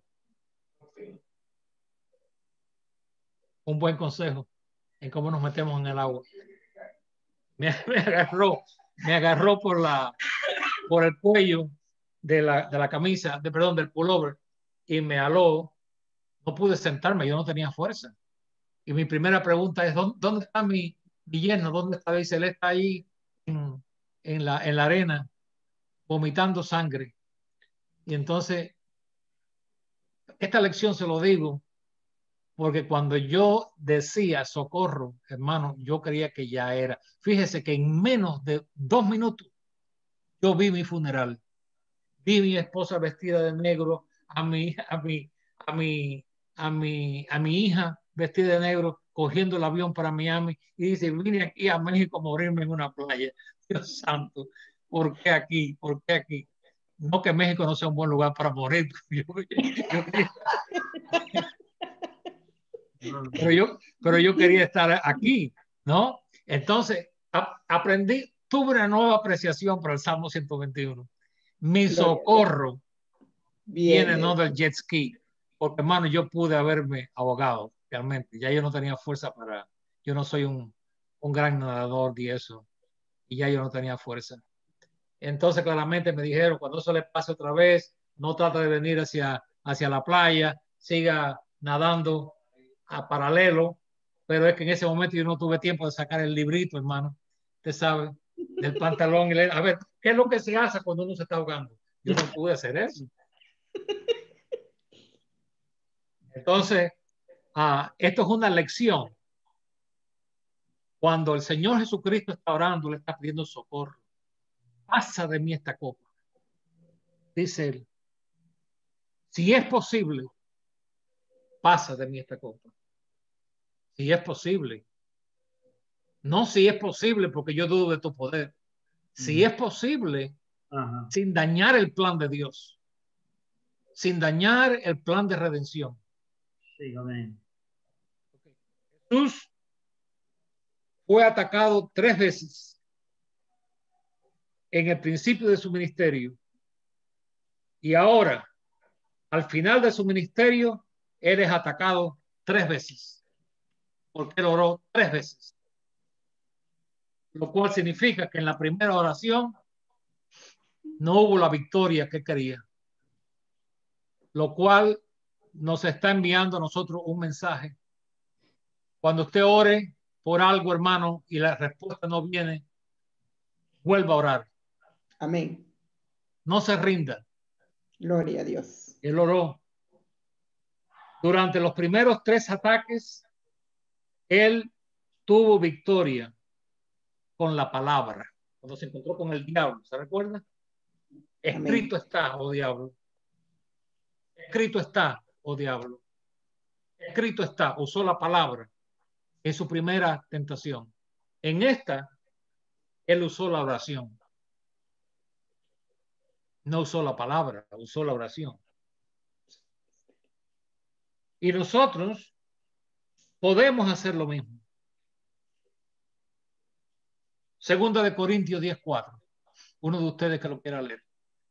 Un buen consejo en cómo nos metemos en el agua. Me, me agarró, me agarró por la, por el cuello de la, de la camisa, de, perdón, del pullover, y me aló. No pude sentarme, yo no tenía fuerza. Y mi primera pregunta es, ¿dónde, dónde está mi, mi yerno? ¿Dónde está? Dice, él está ahí en, en, la, en la arena, vomitando sangre. Y entonces, esta lección se lo digo, porque cuando yo decía socorro, hermano, yo creía que ya era. Fíjese que en menos de dos minutos, yo vi mi funeral. Vi a mi esposa vestida de negro, a mi, a mi, a mi, a mi, a mi hija vestida de negro, cogiendo el avión para Miami, y dice, vine aquí a México a morirme en una playa. Dios santo, ¿por qué aquí? ¿Por qué aquí? No que México no sea un buen lugar para morir. Yo, yo, yo, pero, yo, pero yo quería estar aquí, ¿no? Entonces, a, aprendí, tuve una nueva apreciación para el Salmo ciento veintiuno. Mi socorro viene no del jet ski, porque hermano, yo pude haberme ahogado realmente, ya yo no tenía fuerza para, yo no soy un, un gran nadador y eso, y ya yo no tenía fuerza. Entonces claramente me dijeron, cuando eso le pase otra vez, no trata de venir hacia, hacia la playa, siga nadando a paralelo, pero es que en ese momento yo no tuve tiempo de sacar el librito, hermano, usted sabe, del pantalón, y leer, a ver, ¿qué es lo que se hace cuando uno se está ahogando? Yo no pude hacer eso. Entonces, ah, esto es una lección. Cuando el Señor Jesucristo está orando, le está pidiendo socorro. Pasa de mí esta copa. Dice él, si es posible, pasa de mí esta copa. Si es posible. No si es posible, porque yo dudo de tu poder. Si es posible, Ajá. sin dañar el plan de Dios. Sin dañar el plan de redención. Sí, amén. Jesús fue atacado tres veces en el principio de su ministerio. Y ahora, al final de su ministerio, él es atacado tres veces. Porque él oró tres veces. Lo cual significa que en la primera oración no hubo la victoria que quería. Lo cual nos está enviando a nosotros un mensaje. Cuando usted ore por algo, hermano, y la respuesta no viene, vuelva a orar. Amén. No se rinda. Gloria a Dios. Él oró. Durante los primeros tres ataques, él tuvo victoria con la palabra. Cuando se encontró con el diablo, ¿se recuerda? Escrito Amén. está, oh diablo. Escrito está, oh diablo. Escrito está, usó la palabra en su primera tentación. En esta, él usó la oración. No usó la palabra, usó la oración. Y nosotros podemos hacer lo mismo. Segunda de Corintios diez cuatro. Uno de ustedes que lo quiera leer.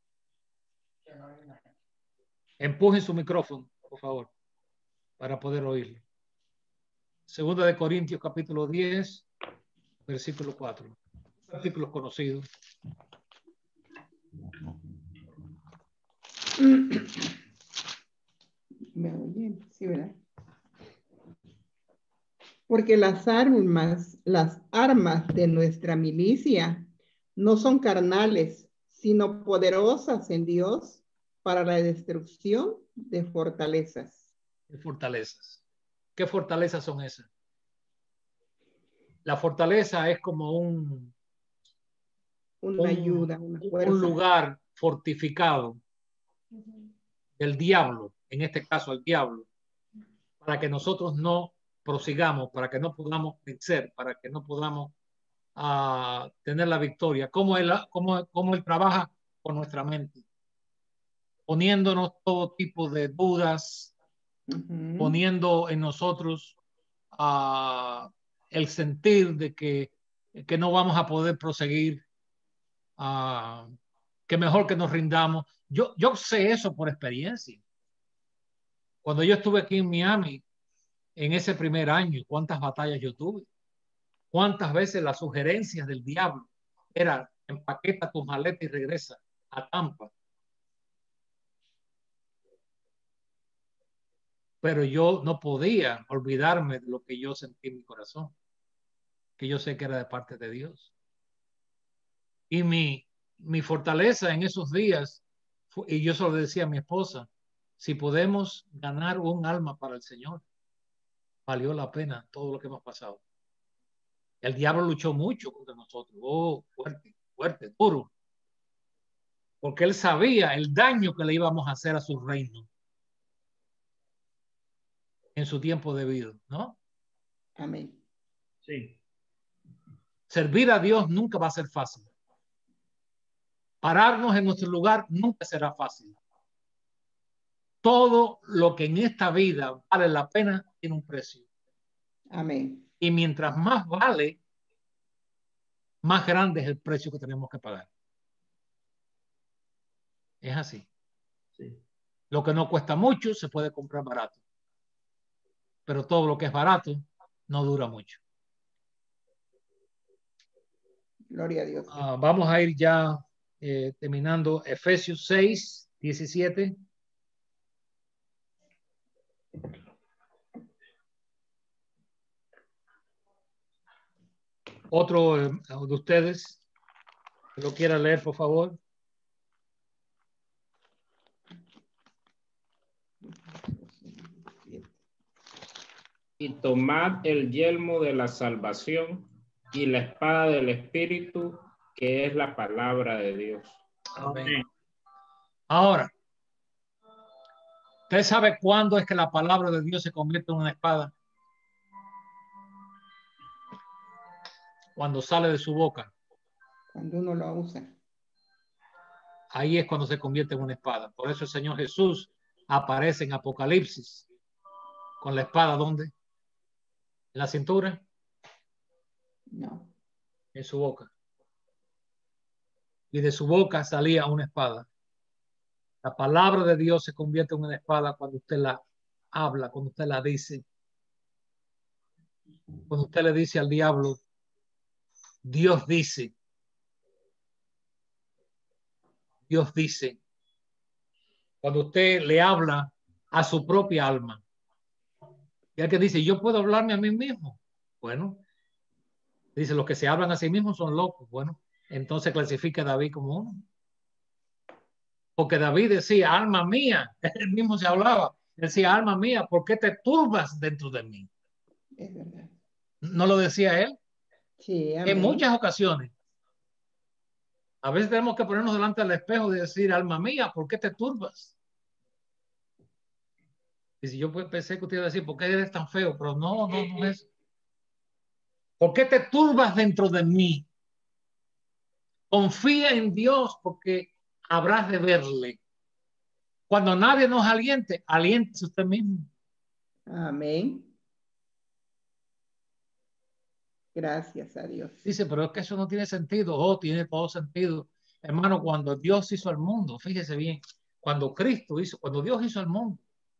Empujen su micrófono, por favor, para poder oírlo. Segunda de Corintios capítulo diez, versículo cuatro. Versículos conocidos. ¿Me oyen? Sí, ¿verdad? Porque las armas, las armas de nuestra milicia no son carnales, sino poderosas en Dios para la destrucción de fortalezas. De fortalezas. ¿Qué fortalezas son esas? La fortaleza es como un, una un, ayuda, una fuerza. Un lugar fortificado del diablo, en este caso el diablo, para que nosotros no prosigamos, para que no podamos vencer, para que no podamos uh, tener la victoria. ¿Cómo él, cómo, cómo él trabaja con nuestra mente? Poniéndonos todo tipo de dudas, uh-huh. Poniendo en nosotros uh, el sentir de que que no vamos a poder proseguir, uh, que mejor que nos rindamos. Yo, yo sé eso por experiencia. Cuando yo estuve aquí en Miami, en ese primer año, cuántas batallas yo tuve, cuántas veces las sugerencias del diablo eran: empaqueta tu maleta y regresa a Tampa. Pero yo no podía olvidarme de lo que yo sentí en mi corazón, que yo sé que era de parte de Dios. Y mi, mi fortaleza en esos días, fue, y yo se lo decía a mi esposa, si podemos ganar un alma para el Señor, valió la pena todo lo que hemos pasado. El diablo luchó mucho contra nosotros, oh, fuerte, fuerte, duro, porque él sabía el daño que le íbamos a hacer a su reino en su tiempo debido, ¿no? Amén. Sí. Servir a Dios nunca va a ser fácil. Pararnos en nuestro lugar nunca será fácil. Todo lo que en esta vida vale la pena tiene un precio. Amén. Y mientras más vale, más grande es el precio que tenemos que pagar. Es así. Sí. Lo que no cuesta mucho se puede comprar barato. Pero todo lo que es barato no dura mucho. Gloria a Dios. Uh, vamos a ir ya eh, terminando Efesios seis, diecisiete. Otro eh, de ustedes que lo quiera leer, por favor. Y tomad el yelmo de la salvación y la espada del Espíritu, que es la palabra de Dios. Amén. Ahora, ¿usted sabe cuándo es que la palabra de Dios se convierte en una espada? Cuando sale de su boca. Cuando uno lo usa. Ahí es cuando se convierte en una espada. Por eso el Señor Jesús aparece en Apocalipsis con la espada, ¿dónde? ¿En la cintura? No. En su boca. Y de su boca salía una espada. La palabra de Dios se convierte en una espada cuando usted la habla, cuando usted la dice. Cuando usted le dice al diablo, Dios dice. Dios dice. Cuando usted le habla a su propia alma. Y alguien dice, yo puedo hablarme a mí mismo. Bueno, dice, los que se hablan a sí mismos son locos. Bueno, entonces clasifica a David como uno. Porque David decía, alma mía, él mismo se hablaba. Él decía, alma mía, ¿por qué te turbas dentro de mí? Es verdad. ¿No lo decía él? Sí, amén. En muchas ocasiones. A veces tenemos que ponernos delante del espejo y decir, alma mía, ¿por qué te turbas? Y si yo pensé que usted iba a decir, ¿por qué eres tan feo? Pero no, no, no es. ¿Por qué te turbas dentro de mí? Confía en Dios porque habrás de verle. Cuando nadie nos aliente, aliéntese usted mismo. Amén. Gracias a Dios. Dice, pero es que eso no tiene sentido. Oh, tiene todo sentido. Hermano, cuando Dios hizo el mundo, fíjese bien, cuando Cristo hizo, cuando Dios hizo el mundo,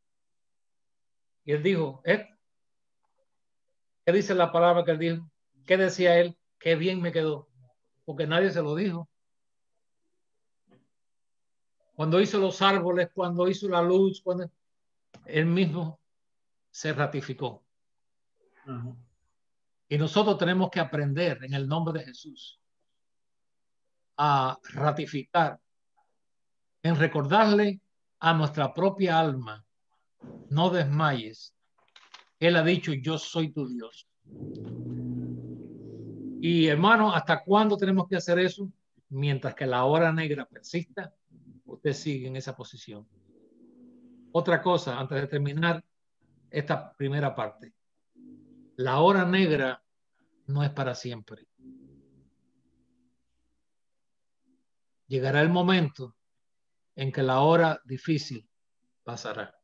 y él dijo, ¿eh? ¿Qué dice la palabra que él dijo? ¿Qué decía él? Qué bien me quedó. Porque nadie se lo dijo. Cuando hizo los árboles, cuando hizo la luz, cuando él mismo se ratificó. Uh-huh. Y nosotros tenemos que aprender en el nombre de Jesús a ratificar, en recordarle a nuestra propia alma, no desmayes. Él ha dicho, yo soy tu Dios. Y hermano, ¿hasta cuándo tenemos que hacer eso? Mientras que la hora negra persista, usted sigue en esa posición. Otra cosa, antes de terminar esta primera parte. La hora negra no es para siempre. Llegará el momento en que la hora difícil pasará.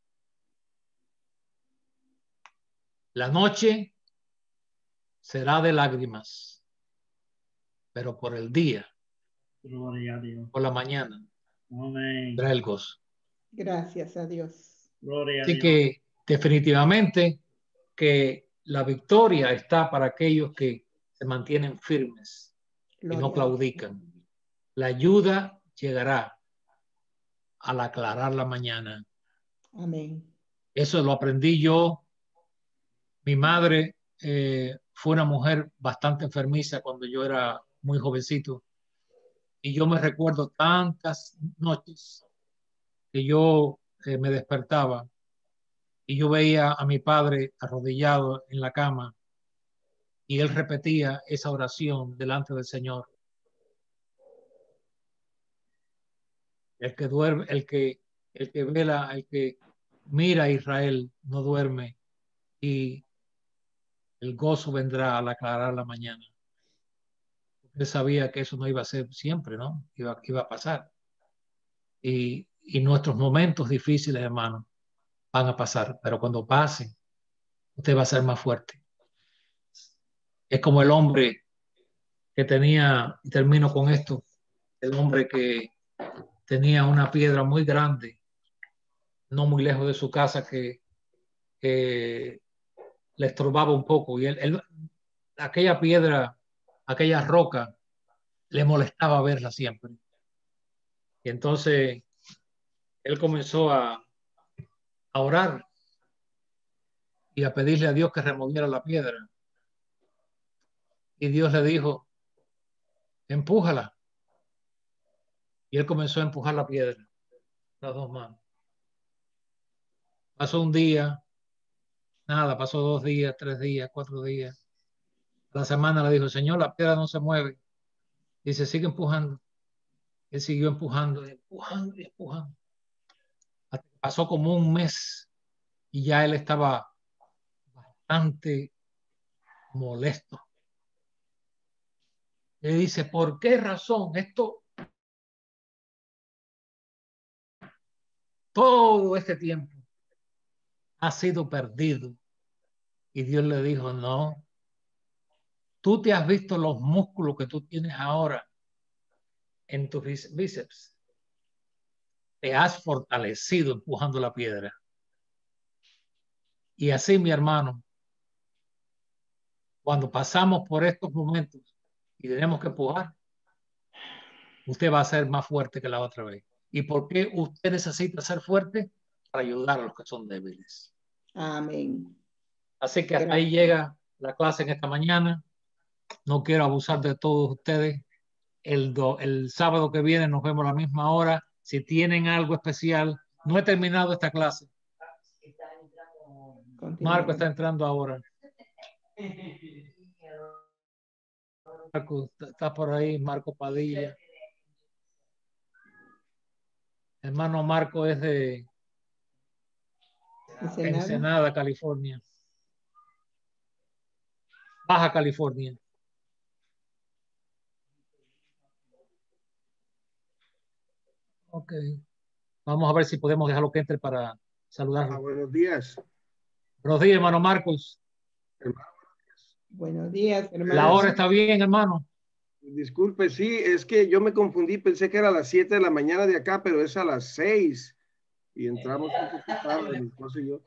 La noche será de lágrimas. pero por el día, Gloria a Dios. por la mañana, Amén. trae el gozo. Gracias a Dios. Gloria a Así Dios. que definitivamente que la victoria está para aquellos que se mantienen firmes y Gloria no a Dios. claudican. La ayuda llegará al aclarar la mañana. Amén. Eso lo aprendí yo. Mi madre eh, fue una mujer bastante enfermiza cuando yo era muy jovencito. Y yo me recuerdo tantas noches que yo eh, me despertaba y yo veía a mi padre arrodillado en la cama y él repetía esa oración delante del Señor. El que duerme, el que, el que vela, el que mira a Israel no duerme y el gozo vendrá al aclarar la mañana. Él sabía que eso no iba a ser siempre, ¿no? Iba, iba a pasar. Y, y nuestros momentos difíciles, hermano, van a pasar, pero cuando pasen, usted va a ser más fuerte. Es como el hombre que tenía, y termino con esto, el hombre que tenía una piedra muy grande, no muy lejos de su casa, que, que le estorbaba un poco. Y él, él, aquella piedra, aquella roca, le molestaba verla siempre. Y entonces él comenzó a, a orar y a pedirle a Dios que removiera la piedra. Y Dios le dijo, empújala. Y él comenzó a empujar la piedra, las dos manos. Pasó un día, nada, pasó dos días, tres días, cuatro días. A la semana le dijo, Señor, la piedra no se mueve. Dice, sigue empujando. Él siguió empujando, empujando y empujando. Hasta que pasó como un mes y ya él estaba bastante molesto. Le dice, ¿por qué razón esto, todo este tiempo, ha sido perdido? Y Dios le dijo, no, tú te has visto los músculos que tú tienes ahora en tus bíceps. Te has fortalecido empujando la piedra. Y así, mi hermano, cuando pasamos por estos momentos y tenemos que empujar, usted va a ser más fuerte que la otra vez. ¿Y por qué usted necesita ser fuerte? Para ayudar a los que son débiles. Amén. Así que hasta Gracias. ahí llega la clase en esta mañana. No quiero abusar de todos ustedes. El, do, el sábado que viene nos vemos a la misma hora. Si tienen algo especial, no he terminado esta clase. Marco está entrando ahora. Marco está por ahí, Marco Padilla. Hermano Marco es de Ensenada, Ensenada, California. Baja California. Ok. Vamos a ver si podemos dejarlo que entre para saludarlo. Ah, buenos días. Buenos días, hermano Marcos. Hermano, buenos días, hermano. La hora está bien, hermano. disculpe, sí, es que yo me confundí, pensé que era a las siete de la mañana de acá, pero es a las seis. Y entramos un poco tarde, mi esposo y yo.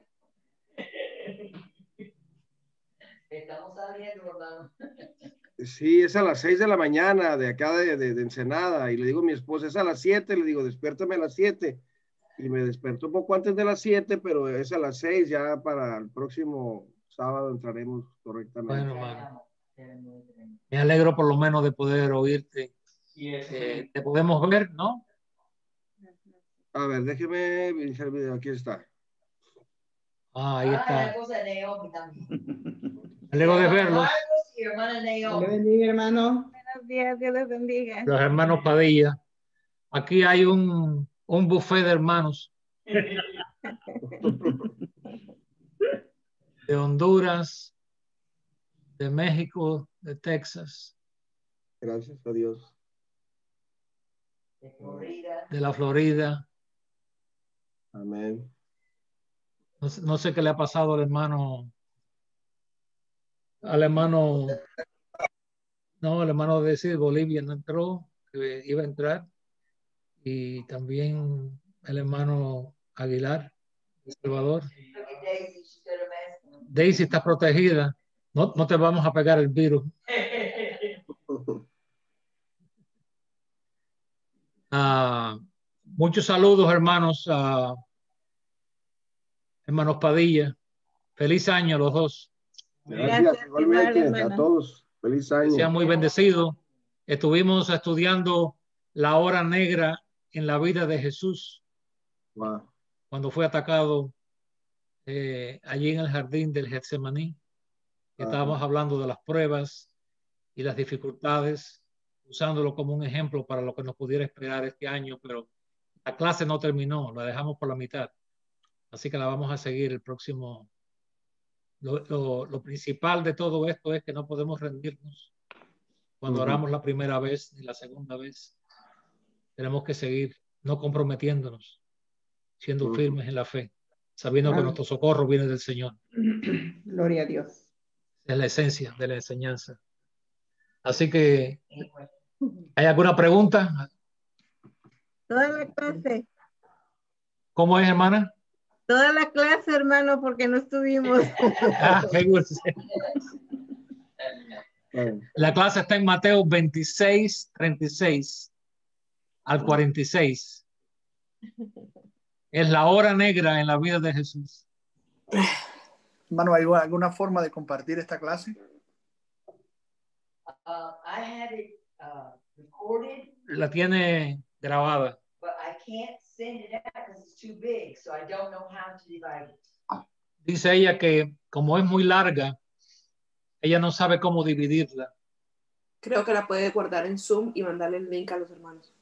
Estamos saliendo, hermano. Sí, es a las seis de la mañana de acá de, de, de Ensenada. Y le digo a mi esposa, es a las siete. Le digo, despiértame a las siete. Y me despertó un poco antes de las siete, pero es a las seis. Ya para el próximo sábado entraremos correctamente. Bueno, hermano. Me alegro por lo menos de poder oírte. Eh, te podemos ver, ¿no? A ver, déjeme iniciar el video. Aquí está. Ah, ahí está. Ah, cosa de Naomi también. Me alegro de verlos. Y hermana Dios Naomi. le bendiga, hermano. Buenos días, Dios les bendiga. Los hermanos Padilla. Aquí hay un, un buffet de hermanos. De Honduras, de México, de Texas. Gracias a Dios. De Florida. De la Florida. Amén. No, no sé qué le ha pasado al hermano, al hermano No, el hermano de Bolivia no entró, eh, iba a entrar. Y también el hermano Aguilar, de Salvador. Daisy está protegida. No, no te vamos a pegar el virus. Uh, muchos saludos, hermanos. Uh, hermanos Padilla. Feliz año a los dos. Gracias, Gracias igualmente igual, a todos. Feliz año. Sean muy bendecidos. Estuvimos estudiando la hora negra en la vida de Jesús. Wow. Cuando fue atacado eh, allí en el jardín del Getsemaní. Estábamos hablando de las pruebas y las dificultades, usándolo como un ejemplo para lo que nos pudiera esperar este año, pero la clase no terminó, la dejamos por la mitad. Así que la vamos a seguir el próximo. Lo, lo, lo principal de todo esto es que no podemos rendirnos cuando uh-huh. oramos la primera vez ni la segunda vez. Tenemos que seguir no comprometiéndonos, siendo uh-huh. firmes en la fe, sabiendo ah. que nuestro socorro viene del Señor. Gloria a Dios. Es la esencia de la enseñanza. Así que, ¿hay alguna pregunta? Toda la clase. ¿Cómo es, hermana? Toda la clase, hermano, porque no estuvimos. Ah, me gusta. La clase está en Mateo veintiséis, treinta y seis al cuarenta y seis. Es la hora negra en la vida de Jesús. Hermano, ¿hay alguna forma de compartir esta clase? Uh, I have it uh, recorded. La tiene grabada. But I can't send it out because it's too big, so I don't know how to divide it. Dice ella que como es muy larga, ella no sabe cómo dividirla. Creo que la puede guardar en Zoom y mandarle el link a los hermanos.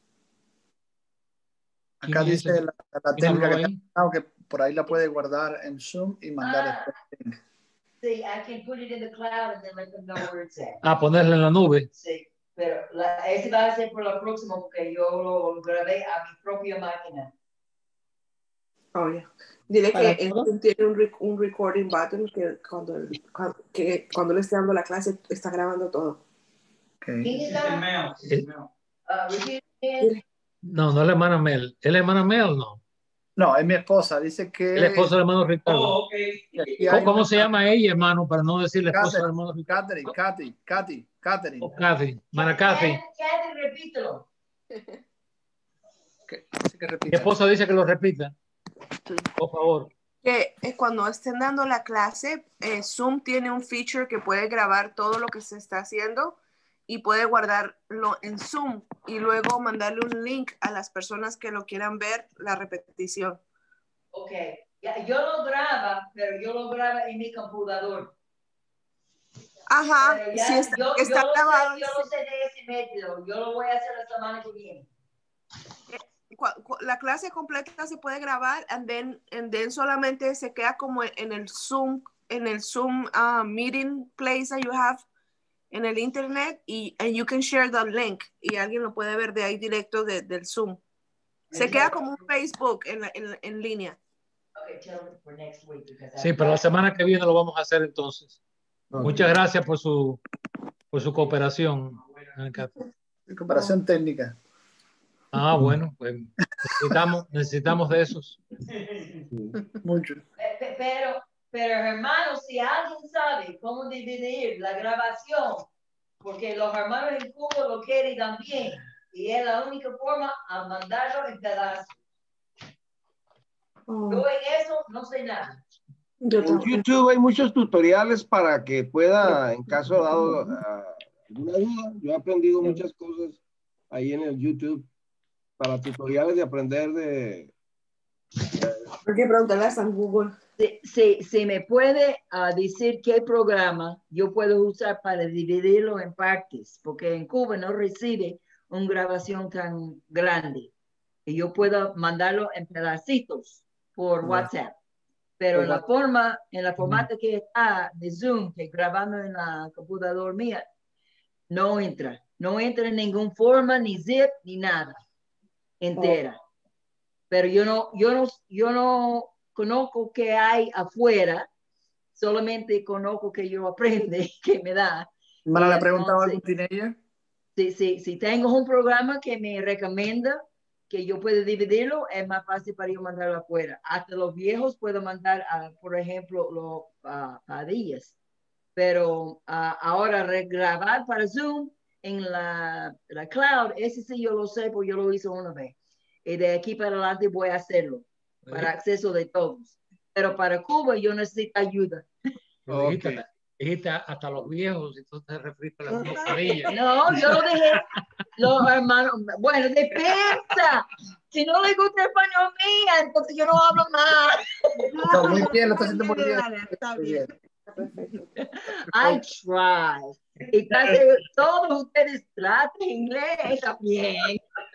Acá dice la, la técnica que, tengo, que por ahí la puede guardar en Zoom y mandar ah, el link. Sí, I can put it in the cloud and then let them know where it's at. Ah, ponerla en la nube. Sí, pero la, ese va a ser por la próxima porque yo lo, lo grabé a mi propia máquina. Oh, yeah. Dile que él tiene un, rec un recording button que cuando, cuando, que cuando le esté dando la clase está grabando todo. Okay. El, uh, no, no es la hermana Mel. ¿Es la hermana Mel no? No, es mi esposa. Dice que... El esposo del hermano Ricardo. Oh, okay. ¿Cómo, ¿Cómo se llama ella, hermano? Para no decirle esposa del hermano Ricardo. Catherine, Cathy, Cathy, Catherine. Oh, Cathy, hermana Cathy. Cathy, repítelo. ¿Qué? Que repita. Mi esposa dice que lo repita. Por favor. Que eh, cuando estén dando la clase, eh, Zoom tiene un feature que puede grabar todo lo que se está haciendo y puede guardarlo en Zoom y luego mandarle un link a las personas que lo quieran ver la repetición. Ok, ya, yo lo grabo, pero yo lo grabo en mi computador. Ajá, ya, si está, yo, está yo grabado. Lo sé, yo lo sé de ese método, yo lo voy a hacer la semana que viene. La clase completa se puede grabar and then, and then solamente se queda como en el Zoom, en el Zoom uh, meeting place that you have en el internet y and you can share the link y alguien lo puede ver de ahí directo de, del Zoom. Se okay. Queda como un Facebook en, en, en línea. Okay, tell me for next week sí, pero la semana que viene lo vamos a hacer entonces. Okay. Muchas gracias por su, por su cooperación. Cooperación técnica. Ah, bueno, pues necesitamos, necesitamos de esos. Mucho. Pero, pero hermanos, si alguien sabe cómo dividir la grabación, porque los hermanos en Cuba lo quieren también, y es la única forma a mandarlo en pedazos. Oh. Yo en eso no sé nada. En YouTube hay muchos tutoriales para que pueda, en caso dado uh, alguna duda, yo he aprendido muchas cosas ahí en el YouTube. Para tutoriales de aprender de... ¿Por qué preguntarle a San Google? Si, si, si me puede uh, decir qué programa yo puedo usar para dividirlo en partes, porque en Cuba no recibe una grabación tan grande. Y yo puedo mandarlo en pedacitos por uh-huh. WhatsApp. Pero uh-huh. en la forma, en la formato uh-huh. que está de Zoom, que grabando en la computadora mía, no entra. No entra en ninguna forma, ni zip, ni nada. Entera, oh. Pero yo no, yo no, yo no conozco qué hay afuera, solamente conozco que yo aprende, que me da, Hermana, ¿le preguntaba a algún teenager? Sí, sí, si tengo un programa que me recomienda que yo pueda dividirlo, es más fácil para yo mandarlo afuera. Hasta los viejos puedo mandar, a, por ejemplo, los uh, padillas. Pero uh, ahora regrabar para Zoom en la, la cloud, ese sí yo lo sé, porque yo lo hice una vez. Y de aquí para adelante voy a hacerlo, ¿sí? Para acceso de todos. Pero para Cuba yo necesito ayuda. Okay. Dijiste hasta los viejos, entonces te referiste a las mascarillas. No, yo lo dejé, los hermanos, bueno, despierta. Si no le gusta el español mía, entonces yo no hablo más. No, muy bien, lo está haciendo muy bien. Está bien. I try. Y casi todos ustedes tratan inglés también.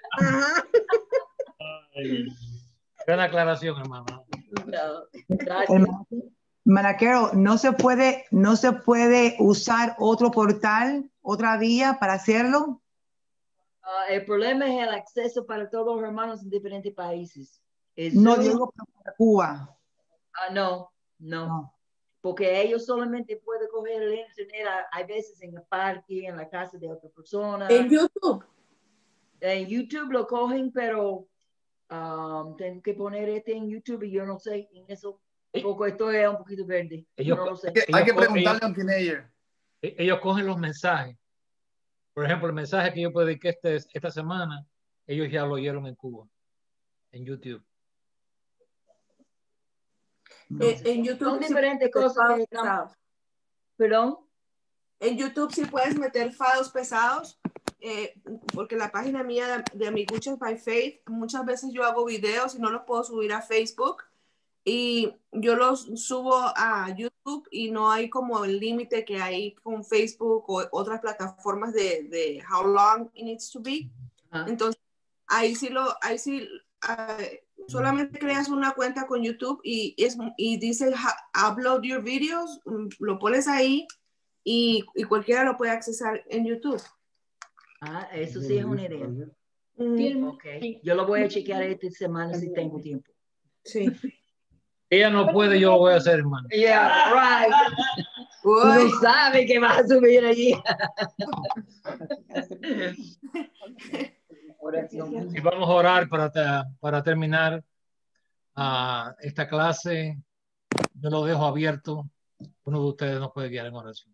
Gran aclaración, hermano. No, gracias. Hermana Carol, no se puede, no se puede usar otro portal, otra vía para hacerlo. Uh, el problema es el acceso para todos los hermanos en diferentes países. ¿Es no Zoom? digo para Cuba. Uh, no, no, no. Porque ellos solamente pueden coger el internet, hay veces en el parque, en la casa de otra persona. En YouTube. En YouTube lo cogen, pero um, tengo que poner este en YouTube y yo no sé, en eso poco estoy un poquito verde. Ellos, no lo sé. Hay que, hay que preguntarle a un teenager. Ellos cogen los mensajes. Por ejemplo, el mensaje que yo prediqué este, esta semana, ellos ya lo oyeron en Cuba, en YouTube. Eh, en YouTube son diferentes cosas que están... Perdón. En YouTube sí puedes meter fados pesados, eh, porque la página mía de, de Amiguchas by Faith, muchas veces yo hago videos y no los puedo subir a Facebook. Y yo los subo a YouTube y no hay como el límite que hay con Facebook o otras plataformas de, de how long it needs to be. Uh-huh. Entonces, ahí sí, lo, ahí sí uh, solamente creas una cuenta con YouTube y, es, y dice upload your videos, lo pones ahí y, y cualquiera lo puede accesar en YouTube. Ah, eso sí es una idea. Mm-hmm. Okay. Yo lo voy a chequear esta semana si tengo tiempo. Sí. Ella no puede, yo lo voy a hacer, hermano. Yeah, right. Tú no sabes que vas a subir allí. Y vamos a orar para, para terminar uh, esta clase. Yo lo dejo abierto. Uno de ustedes nos puede guiar en oración.